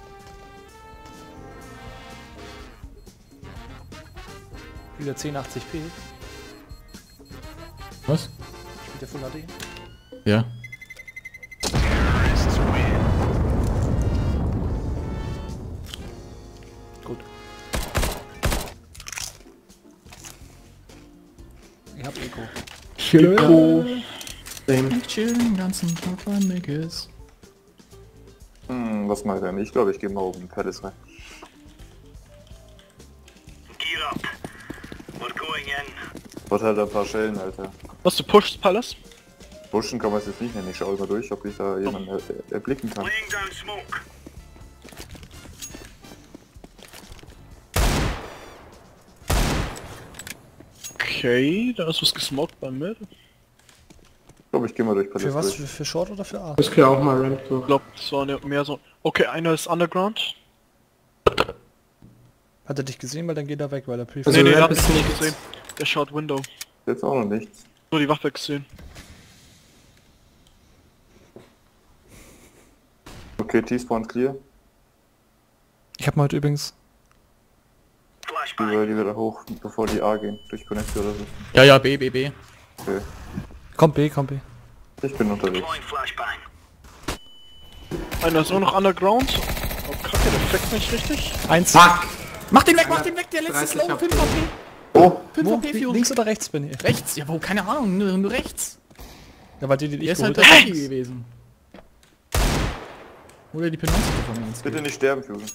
[SPEAKER 1] Wieder 1080p.
[SPEAKER 5] Was?
[SPEAKER 1] Spielt der Full HD.
[SPEAKER 5] Ja.
[SPEAKER 1] Gut. Ich hab Eco.
[SPEAKER 3] Same.
[SPEAKER 5] Ich chill den ganzen Tag bei Mickes.
[SPEAKER 4] Was macht er denn? Ich glaube, ich gehe mal oben in Palace rein.
[SPEAKER 7] Gear up. We're going in.
[SPEAKER 4] Dort halt ein paar Schellen, Alter.
[SPEAKER 2] Was, du pushst Palace?
[SPEAKER 4] Pushen kann man es jetzt nicht nennen. Ich schau mal durch, ob ich da jemanden erblicken kann.
[SPEAKER 7] Laying down smoke.
[SPEAKER 2] Okay, da ist was gesmoked bei mir.
[SPEAKER 4] Ich glaube, ich gehe mal durch Palace
[SPEAKER 1] Für was?
[SPEAKER 4] durch.
[SPEAKER 1] Für Short oder für A?
[SPEAKER 3] Das kann auch mal Ramp so.
[SPEAKER 2] Ich glaube, es war mehr so... Okay, einer ist Underground.
[SPEAKER 1] Hat er dich gesehen, weil dann geht er weg, weil er pre
[SPEAKER 3] Also
[SPEAKER 2] Nee, der
[SPEAKER 3] Ramp
[SPEAKER 2] hat
[SPEAKER 3] ist
[SPEAKER 2] mich nicht
[SPEAKER 3] nichts.
[SPEAKER 2] gesehen. Der schaut Window.
[SPEAKER 4] Jetzt auch noch nichts.
[SPEAKER 2] Nur die Waffe gesehen.
[SPEAKER 4] Okay, T-Spawn clear.
[SPEAKER 1] Ich hab mal heute übrigens.
[SPEAKER 7] Flashbang.
[SPEAKER 4] Die wieder hoch, bevor die A gehen. Durch Connect oder so.
[SPEAKER 5] Ja, B, B, B.
[SPEAKER 4] Okay.
[SPEAKER 1] Kommt B.
[SPEAKER 4] Ich bin unterwegs.
[SPEAKER 7] Deploying flashbang.
[SPEAKER 2] Einer ist nur noch Underground. Oh Kacke, der fleckt nicht richtig.
[SPEAKER 1] 1.
[SPEAKER 3] Fuck!
[SPEAKER 5] Mach den weg, der letzte
[SPEAKER 3] 30
[SPEAKER 5] Slow,
[SPEAKER 3] hab
[SPEAKER 5] 5
[SPEAKER 3] ich.
[SPEAKER 5] HP.
[SPEAKER 4] Oh!
[SPEAKER 5] 5
[SPEAKER 1] Wo?
[SPEAKER 5] HP Fuse.
[SPEAKER 1] Links oder rechts bin ich?
[SPEAKER 5] Rechts, ja wo, keine Ahnung, nur rechts.
[SPEAKER 1] Ja, weil die ich
[SPEAKER 5] Der ist halt
[SPEAKER 1] geholt
[SPEAKER 5] der
[SPEAKER 1] hab.
[SPEAKER 5] Hacky gewesen. Oder die Penance von uns.
[SPEAKER 4] Bitte nicht sterben, Fusion.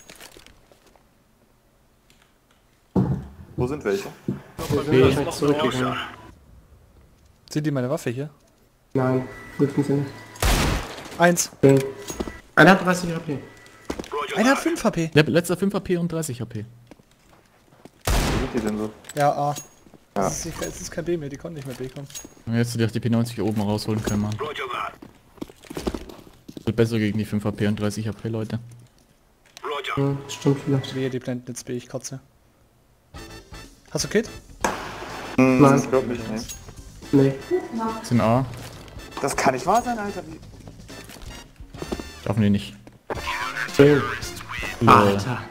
[SPEAKER 4] Wo sind welche?
[SPEAKER 3] Wir sind
[SPEAKER 5] B.
[SPEAKER 3] wahrscheinlich zurückgegangen.
[SPEAKER 1] Sind die meine Waffe hier?
[SPEAKER 3] Nein, dürfen sie nicht.
[SPEAKER 1] 1.
[SPEAKER 3] Okay. Einer hat 30 HP.
[SPEAKER 7] Roger
[SPEAKER 1] Einer hat
[SPEAKER 7] that.
[SPEAKER 1] 5 HP.
[SPEAKER 5] Der letzter 5 HP und 30 HP.
[SPEAKER 4] Wo sind die denn so?
[SPEAKER 1] Ja, A.
[SPEAKER 4] Ja.
[SPEAKER 1] Es ist kein B mehr, die konnten nicht mehr B kommen.
[SPEAKER 5] Und jetzt hättest du dir die P90 hier oben rausholen können, Mann.
[SPEAKER 7] Roger that.
[SPEAKER 5] Wird besser gegen die 5 HP und 30 HP, Leute.
[SPEAKER 7] Roger.
[SPEAKER 3] Ja, stimmt vielleicht.
[SPEAKER 1] Wehe, die blenden jetzt B, ich kotze. Hast du Kit?
[SPEAKER 3] Nein.
[SPEAKER 4] Ich glaub nicht, ne.
[SPEAKER 3] Nee.
[SPEAKER 5] Sind A.
[SPEAKER 4] Das kann nicht wahr sein, Alter. Wie?
[SPEAKER 5] Schaffen die nicht.
[SPEAKER 3] Same.
[SPEAKER 5] Lol.
[SPEAKER 3] Alter.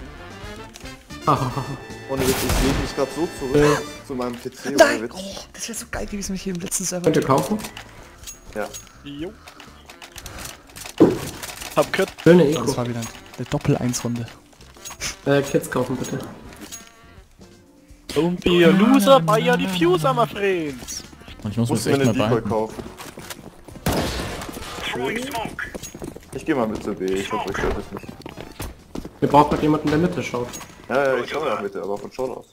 [SPEAKER 4] Ohne Witz, ich lege mich gerade so zurück zu meinem PC. Ohne
[SPEAKER 1] Nein!
[SPEAKER 4] Witz.
[SPEAKER 1] Oh, das wäre so geil gewesen, wenn ich hier im letzten Server...
[SPEAKER 3] Könnt ihr kaufen?
[SPEAKER 4] Ja.
[SPEAKER 2] Jo. Hab Kit.
[SPEAKER 3] Schöne
[SPEAKER 1] Das
[SPEAKER 3] Eco.
[SPEAKER 1] war wieder eine Doppel-1-Runde.
[SPEAKER 3] Kids kaufen bitte.
[SPEAKER 2] Don't be a loser, buy a diffuser, my friends.
[SPEAKER 6] Und ich muss
[SPEAKER 4] Muss
[SPEAKER 6] mir
[SPEAKER 4] mir
[SPEAKER 6] das
[SPEAKER 4] eine
[SPEAKER 6] echt mal
[SPEAKER 4] Decoy
[SPEAKER 6] behalten.
[SPEAKER 4] kaufen.
[SPEAKER 7] Throwing smoke.
[SPEAKER 4] Ich geh mal mit zur B, ich hoffe, euch stört das nicht.
[SPEAKER 3] Wir brauchen noch jemanden, der Mitte schaut.
[SPEAKER 4] Ja, ich schau ja Mitte, aber von schon aus.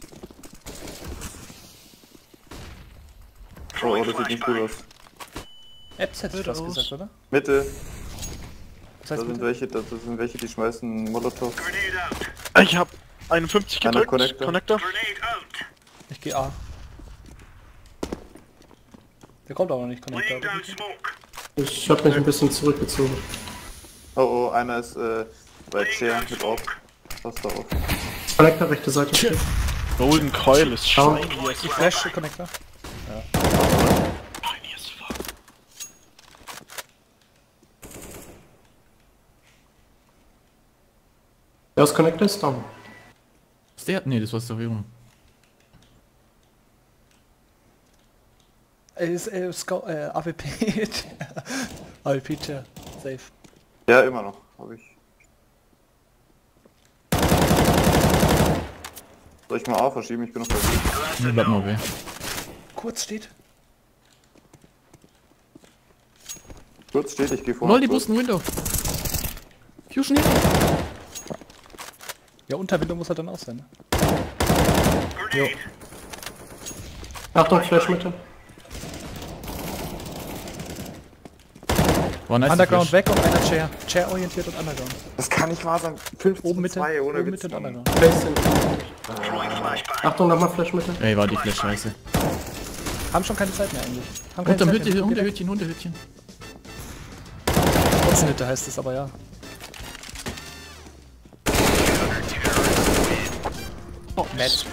[SPEAKER 4] Oh, das sieht nicht cool aus.
[SPEAKER 1] Apps hättest du das gesagt, oder?
[SPEAKER 4] Mitte,
[SPEAKER 1] Das
[SPEAKER 4] da
[SPEAKER 1] heißt,
[SPEAKER 4] sind welche, die schmeißen Molotov.
[SPEAKER 7] Grenade out.
[SPEAKER 2] Ich hab 51
[SPEAKER 4] Einer
[SPEAKER 2] gedrückt.
[SPEAKER 4] Connector.
[SPEAKER 7] Grenade out.
[SPEAKER 1] ich gehe A. Der kommt aber noch nicht, Connector.
[SPEAKER 7] Laying down smoke.
[SPEAKER 3] Ich hab mich ein bisschen zurückgezogen.
[SPEAKER 4] Oh, einer ist bei Chair mit auf. Pass da auf.
[SPEAKER 3] Connector, rechte Seite steht.
[SPEAKER 2] Golden Coil ist
[SPEAKER 3] Down.
[SPEAKER 2] shiny as
[SPEAKER 1] Ich
[SPEAKER 2] fuck.
[SPEAKER 1] flash Connector.
[SPEAKER 2] Shiny as fuck.
[SPEAKER 3] Der aus Connector ist down.
[SPEAKER 6] Ist der? Nee, das war Stereo.
[SPEAKER 1] Ist AWP. AWP Chair. Safe.
[SPEAKER 4] Ja, immer noch, hab ich. Soll ich mal A verschieben? Ich bin noch bei B.
[SPEAKER 6] Nee, bleib mal weh.
[SPEAKER 1] Kurz steht.
[SPEAKER 4] Kurz steht, ich gehe vor.
[SPEAKER 6] Lol, die Busten Window. Fusion Hit.
[SPEAKER 1] Ja, Unterwindung muss halt dann auch sein, ne?
[SPEAKER 7] Grenade.
[SPEAKER 3] Achtung, Flash Mitte.
[SPEAKER 6] War nice.
[SPEAKER 1] Underground
[SPEAKER 6] Flash.
[SPEAKER 1] weg und einer Chair. Chair orientiert und Underground.
[SPEAKER 4] Das kann nicht wahr sein. 15
[SPEAKER 1] Oben Mitte,
[SPEAKER 4] 2, ohne
[SPEAKER 1] oben
[SPEAKER 4] Witz.
[SPEAKER 1] Mitte und
[SPEAKER 4] Mann.
[SPEAKER 1] Underground.
[SPEAKER 3] Face in.
[SPEAKER 7] Throwing flashbang.
[SPEAKER 3] Achtung, nochmal Flash Mitte.
[SPEAKER 6] Ey, war die Flash scheiße.
[SPEAKER 1] Haben schon keine Zeit mehr eigentlich. Haben keine
[SPEAKER 6] Unterm
[SPEAKER 1] Zeit
[SPEAKER 6] Hütchen,
[SPEAKER 1] mehr.
[SPEAKER 6] Unterhütchen, Unterhütchen.
[SPEAKER 1] Trotzdem heißt es aber ja. Oh, Match.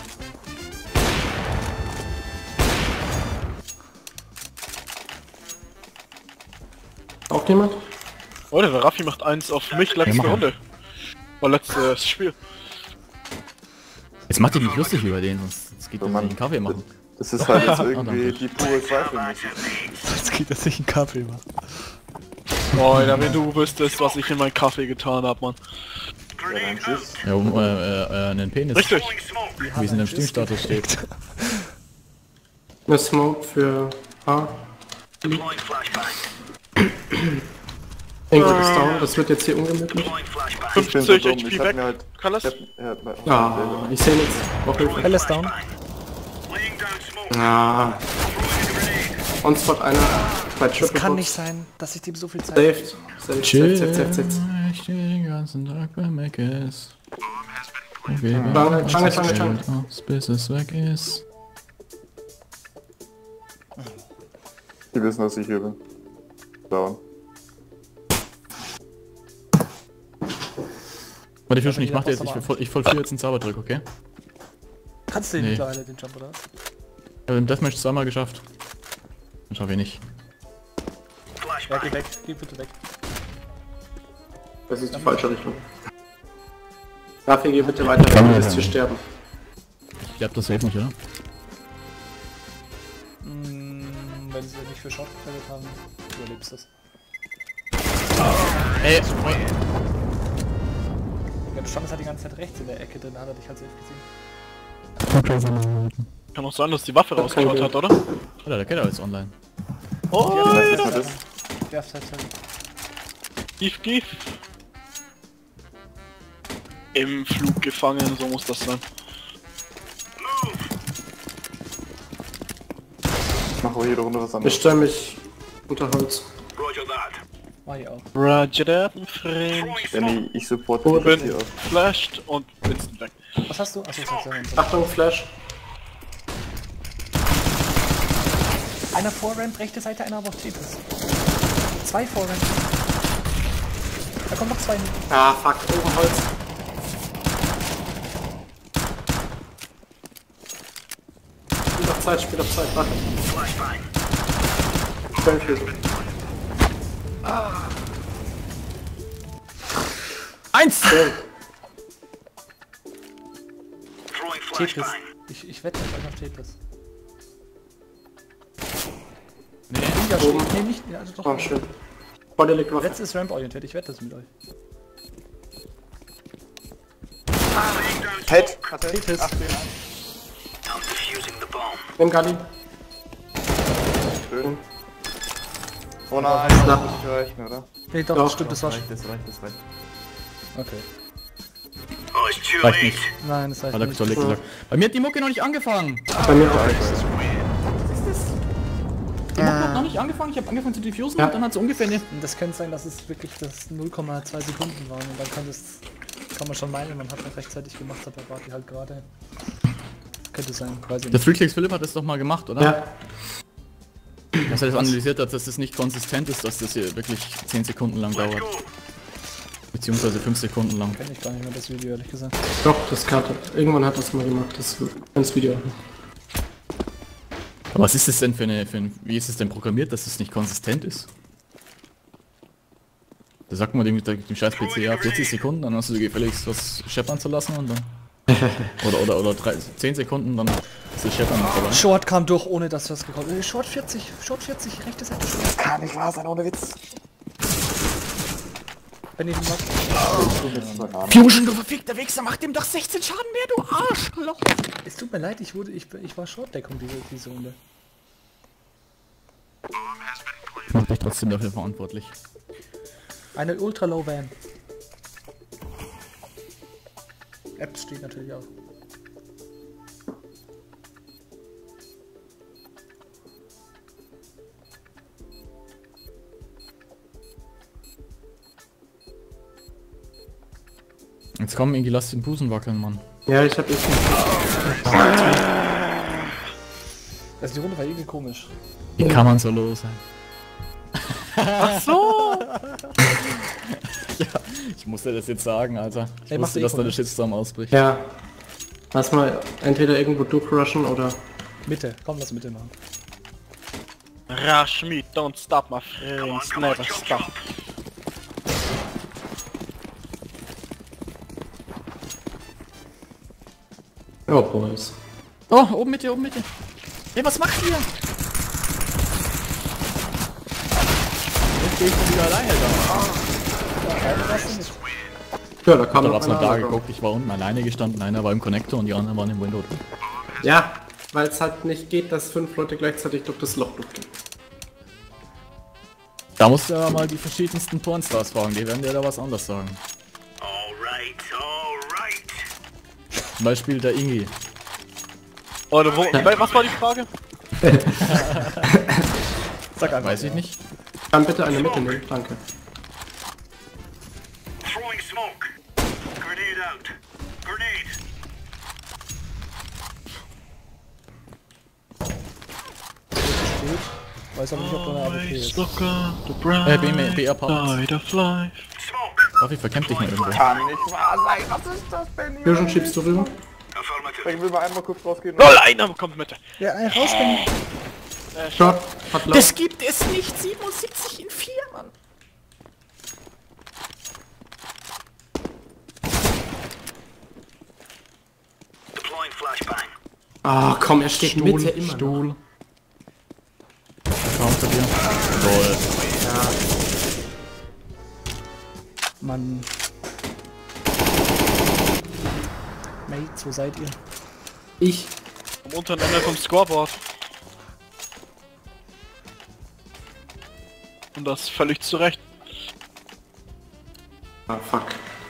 [SPEAKER 3] Auch jemand?
[SPEAKER 2] Leute, der Raffi macht eins auf mich letzte
[SPEAKER 6] mach.
[SPEAKER 2] Runde. War letztes Spiel.
[SPEAKER 6] Jetzt macht ihr nicht lustig über den, sonst geht
[SPEAKER 4] So,
[SPEAKER 6] ihr
[SPEAKER 4] Mann.
[SPEAKER 6] nicht einen Kaffee machen.
[SPEAKER 4] Das ist halt jetzt
[SPEAKER 6] Ah,
[SPEAKER 4] irgendwie
[SPEAKER 6] danke.
[SPEAKER 4] die pure Zweifelmusik.
[SPEAKER 1] Jetzt geht das nicht in Kaffee machen.
[SPEAKER 2] Alter, wenn du wüsstest, was ich in meinen Kaffee getan hab, Mann.
[SPEAKER 4] Ja, dann
[SPEAKER 7] Grenade out.
[SPEAKER 4] tschüss.
[SPEAKER 6] Ja, um einen Penis.
[SPEAKER 2] Richtig.
[SPEAKER 7] Throwing smoke.
[SPEAKER 6] Wie es in dem Steam-Status steht.
[SPEAKER 3] Eine Smoke für A.
[SPEAKER 7] Deploying flashbang.
[SPEAKER 3] Ingrid ist down, das wird jetzt hier ungemütlich.
[SPEAKER 7] Deploying flashbang.
[SPEAKER 4] Ich bin so
[SPEAKER 2] 50
[SPEAKER 4] dumm,
[SPEAKER 2] HP
[SPEAKER 4] ich hab
[SPEAKER 2] weg.
[SPEAKER 4] mir halt...
[SPEAKER 2] Kallas?
[SPEAKER 3] Ah, ich sehe nichts. Auch Hilfe.
[SPEAKER 1] Hell ist down.
[SPEAKER 7] Laying down smoke.
[SPEAKER 3] Ah,
[SPEAKER 7] Throwing a grenade.
[SPEAKER 3] On-Spot einer. Bei
[SPEAKER 1] Das
[SPEAKER 3] Triple
[SPEAKER 1] kann
[SPEAKER 3] Box.
[SPEAKER 1] nicht sein, dass ich dem so viel Zeit
[SPEAKER 3] Saved. Saved,
[SPEAKER 6] Chill,
[SPEAKER 3] saved, saved, saved.
[SPEAKER 6] ich steh den ganzen Tag bei Mc's. Okay,
[SPEAKER 3] Jungle, Jungle, Jungle, Jungle.
[SPEAKER 6] aus, bis es weg ist.
[SPEAKER 4] Die wissen, dass ich hier bin. Down.
[SPEAKER 6] Warte, ich will schon, ich mach dir jetzt, ich vollführe jetzt einen Zaubertrick, okay?
[SPEAKER 1] Kannst du den
[SPEAKER 6] Nee.
[SPEAKER 1] mittlerweile, den Jump, oder?
[SPEAKER 6] Ich habe im Deathmatch zweimal geschafft. Dann schaffe ich nicht.
[SPEAKER 1] Ja, geh weg. Geh bitte weg.
[SPEAKER 3] Das ist die falsche Richtung. Raffi, geh bitte weiter, du wirst hier sterben.
[SPEAKER 6] Ich glaub, das safe nicht, oder?
[SPEAKER 1] Wenn sie nicht für Shot gefällt haben, überlebst du es.
[SPEAKER 6] Ey,
[SPEAKER 1] Ja, du standest halt die ganze Zeit rechts in der Ecke drin, hat er dich halt safe gesehen.
[SPEAKER 2] Kann auch sein, dass die Waffe rausgehauen hat, oder?
[SPEAKER 6] Alter, der Keller ist online.
[SPEAKER 2] Oh,
[SPEAKER 4] Was ist das?
[SPEAKER 1] Der ist halt
[SPEAKER 2] Gift. Im Flug gefangen, so muss das sein.
[SPEAKER 4] Ich mache jede Runde was
[SPEAKER 3] Ich
[SPEAKER 4] anderes.
[SPEAKER 3] stelle mich unter Holz.
[SPEAKER 7] Roger that.
[SPEAKER 1] war hier auch.
[SPEAKER 2] Roger that, Friend.
[SPEAKER 7] Throwing
[SPEAKER 4] Danny,
[SPEAKER 7] smoke.
[SPEAKER 4] ich supporte dich
[SPEAKER 2] Bin
[SPEAKER 4] hier auf.
[SPEAKER 2] flashed und instant weg.
[SPEAKER 1] Was hast du? Achso, das ist
[SPEAKER 3] Achtung, Flash.
[SPEAKER 1] einer vorrennt, rechte Seite, einer aber auf Tetris. Zwei vorrennen. Da kommen noch zwei.
[SPEAKER 3] Ah, fuck, oben Holz. Spiel auf Zeit, warte.
[SPEAKER 7] Flashbang.
[SPEAKER 3] Danke.
[SPEAKER 6] Eins!
[SPEAKER 7] Throwing
[SPEAKER 1] Tetris.
[SPEAKER 7] flashbang.
[SPEAKER 1] Ich wette mit euch auf Tetris.
[SPEAKER 6] Nee,
[SPEAKER 1] Ja,
[SPEAKER 3] Oben.
[SPEAKER 1] Nee, nicht. Ja, also doch.
[SPEAKER 3] Oh, schön. Vor der liegt Waffe.
[SPEAKER 1] Letztes Ramp-orientiert, ich wette das mit euch.
[SPEAKER 4] Head.
[SPEAKER 1] Tetris.
[SPEAKER 4] 18.
[SPEAKER 7] I'm defusing the bomb.
[SPEAKER 3] Im Gali.
[SPEAKER 4] Schön. Oh nein, das muss nicht reichen, oder?
[SPEAKER 1] Nee, doch,
[SPEAKER 3] Doch,
[SPEAKER 1] stimmt, das war schon.
[SPEAKER 6] Das reicht.
[SPEAKER 1] Okay.
[SPEAKER 7] Oh, it's too
[SPEAKER 5] Reicht
[SPEAKER 7] late.
[SPEAKER 5] nicht.
[SPEAKER 1] Nein, das heißt
[SPEAKER 5] Hat er
[SPEAKER 1] nicht.
[SPEAKER 5] so gesagt. Bei mir hat die Mucke noch nicht angefangen.
[SPEAKER 3] Bei mir auch.
[SPEAKER 5] Die Mucke hat noch nicht angefangen. Ich habe angefangen zu diffusen
[SPEAKER 3] Ja.
[SPEAKER 5] und dann hat es ungefähr eine...
[SPEAKER 1] Und das könnte sein, dass es wirklich das 0,2 Sekunden waren und dann kann man schon meinen, man hat das rechtzeitig gemacht, aber war die halt gerade. Könnte sein, weiß ich
[SPEAKER 5] Der
[SPEAKER 1] nicht.
[SPEAKER 5] Freaklex Philipp hat das doch mal gemacht, oder?
[SPEAKER 3] Ja.
[SPEAKER 5] Dass er das analysiert hat, dass das nicht konsistent ist, dass das hier wirklich 10 Sekunden lang dauert. Beziehungsweise 5 Sekunden lang.
[SPEAKER 1] Kenn ich gar nicht mehr das Video, ehrlich gesagt.
[SPEAKER 3] Doch, das Karte. Irgendwann hat das mal gemacht, das Video.
[SPEAKER 5] Aber was ist das denn für eine... wie ist es denn programmiert, dass es nicht konsistent ist? Da sagt man dem scheiß PC, ja 40 Sekunden, dann hast du gefälligst was scheppern zu lassen und dann... oder 10 Sekunden, dann ist das Scheppern nicht dabei.
[SPEAKER 1] Short kam durch, ohne dass das gekommen ist. Short 40, rechte Seite Short.
[SPEAKER 4] Kann nicht wahr sein, ohne Witz.
[SPEAKER 1] Wenn ich den mag.
[SPEAKER 5] Fusion, du verfickter Wichser, mach dem doch 16 Schaden mehr, du Arschloch!
[SPEAKER 1] Es tut mir leid, ich war Short-Deckung diese Runde.
[SPEAKER 5] Ich mach dich trotzdem dafür verantwortlich.
[SPEAKER 1] Eine Ultra-Low-Van. Apps steht natürlich auch.
[SPEAKER 5] Jetzt komm, Ingi, lass den Busen wackeln, Mann.
[SPEAKER 3] Ja, ich hab jetzt
[SPEAKER 1] Also die Runde war irgendwie komisch.
[SPEAKER 5] Wie kann man so los sein?
[SPEAKER 2] Ach so!
[SPEAKER 5] Ja, ich musste das jetzt sagen, Alter. Ich
[SPEAKER 1] Ey, mach
[SPEAKER 5] wusste,
[SPEAKER 1] die
[SPEAKER 5] dass da
[SPEAKER 1] Eco,
[SPEAKER 5] der
[SPEAKER 1] ne?
[SPEAKER 5] Shitstorm ausbricht.
[SPEAKER 3] Ja. Lass mal entweder irgendwo durchrushen oder...
[SPEAKER 1] Mitte, komm, lass Mitte machen.
[SPEAKER 2] Rush me, don't stop my friends, never stop.
[SPEAKER 3] Oh, Boys.
[SPEAKER 5] Oh, oben Mitte, oben Mitte. Ey, was macht ihr? Jetzt geh ich schon wieder alleine da.
[SPEAKER 3] Ja, da kam
[SPEAKER 5] Ich
[SPEAKER 3] noch
[SPEAKER 5] hab's noch
[SPEAKER 3] einer
[SPEAKER 5] da
[SPEAKER 3] anderer.
[SPEAKER 5] geguckt, ich war unten alleine gestanden, einer war im Connector und die anderen waren im Window drin.
[SPEAKER 3] Ja, weil es halt nicht geht, dass 5 Leute gleichzeitig durch das Loch durchgehen.
[SPEAKER 5] Da musst du aber mal die verschiedensten Pornstars fragen, die werden dir da was anderes sagen.
[SPEAKER 7] Alright, alright.
[SPEAKER 5] Zum Beispiel der Ingi.
[SPEAKER 2] Oder wo, was war die Frage?
[SPEAKER 1] Sag einfach.
[SPEAKER 5] Weiß ich nicht.
[SPEAKER 3] Dann bitte eine Mitte nehmen, danke.
[SPEAKER 7] Throwing smoke. Grenade out. Grenade.
[SPEAKER 1] Weiß aber nicht, ob da eine AWP ist.
[SPEAKER 2] Look at the bright
[SPEAKER 5] BR Parts.
[SPEAKER 2] side of life.
[SPEAKER 7] Smoke.
[SPEAKER 5] Ach, ich verkämpf dich mal irgendwo.
[SPEAKER 4] Kann nicht wahr sein, was ist das denn hier?
[SPEAKER 3] Fusion schiebst du rüber?
[SPEAKER 7] Affirmative.
[SPEAKER 4] Ich will mal einmal kurz rausgehen.
[SPEAKER 2] LOL, einer kommt mit.
[SPEAKER 1] Ja, rausgehen.
[SPEAKER 3] Short, hat Low.
[SPEAKER 5] Das gibt es nicht, 77 in 4, Mann.
[SPEAKER 7] Deploying flashbang.
[SPEAKER 3] Ah, komm, er steht Mitte immer noch.
[SPEAKER 5] Stuhl. Komm zu dir. Toll.
[SPEAKER 1] Mann. Mates, wo seid ihr?
[SPEAKER 3] Ich.
[SPEAKER 2] Am unteren Ende vom Scoreboard. Und das völlig zu Recht.
[SPEAKER 3] Ah, fuck.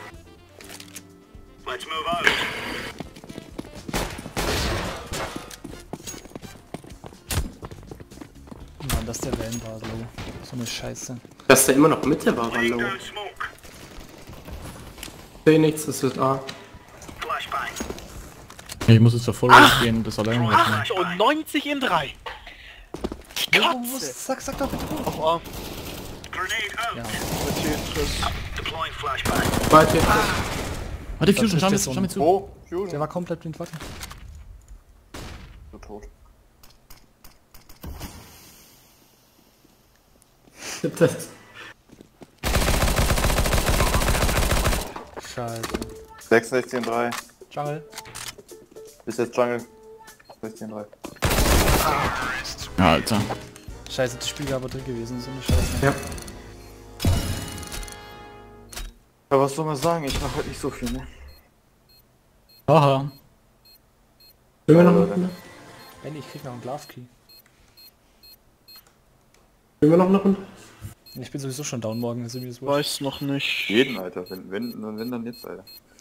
[SPEAKER 7] Let's move out.
[SPEAKER 1] Mann, das ist der Van war low. So eine Scheiße.
[SPEAKER 3] Dass der immer noch Mitte war, war
[SPEAKER 7] Laying
[SPEAKER 3] low.
[SPEAKER 7] down smoke.
[SPEAKER 3] Sehe nichts, es wird A.
[SPEAKER 7] Flashbang.
[SPEAKER 5] Ich muss jetzt zur Voll gehen und das alleine machen.
[SPEAKER 2] 98 in 3.
[SPEAKER 1] Sag doch bitte wo.
[SPEAKER 2] Auf A.
[SPEAKER 7] Grenade out.
[SPEAKER 1] Ja.
[SPEAKER 7] Deploying flashbang.
[SPEAKER 3] Warte.
[SPEAKER 5] Warte, Fusion,
[SPEAKER 1] Das
[SPEAKER 5] schau
[SPEAKER 1] ist
[SPEAKER 5] mir
[SPEAKER 1] der
[SPEAKER 5] schau mir zu.
[SPEAKER 4] Wo? Fusion?
[SPEAKER 1] Der war komplett blind, warte.
[SPEAKER 4] So tot.
[SPEAKER 3] Das.
[SPEAKER 1] Scheiße.
[SPEAKER 4] 66 in 3.
[SPEAKER 1] Jungle.
[SPEAKER 4] Bis jetzt Jungle. 16 in 3.
[SPEAKER 5] Ja, Alter.
[SPEAKER 1] Scheiße, das Spiel war aber drin gewesen, so eine Scheiße.
[SPEAKER 3] Ja.
[SPEAKER 4] Ja, was soll man sagen? Ich mache halt nicht so viel, ne?
[SPEAKER 5] Aha.
[SPEAKER 3] Will wir noch
[SPEAKER 4] Leute.
[SPEAKER 3] eine Runde?
[SPEAKER 1] Benny, ich krieg noch einen Glove Key.
[SPEAKER 3] Will wir noch eine Runde?
[SPEAKER 1] Ich bin sowieso schon down morgen, ist mir das wurscht.
[SPEAKER 2] Weiß noch nicht.
[SPEAKER 4] Jeden, Alter. Wenn dann jetzt, Alter.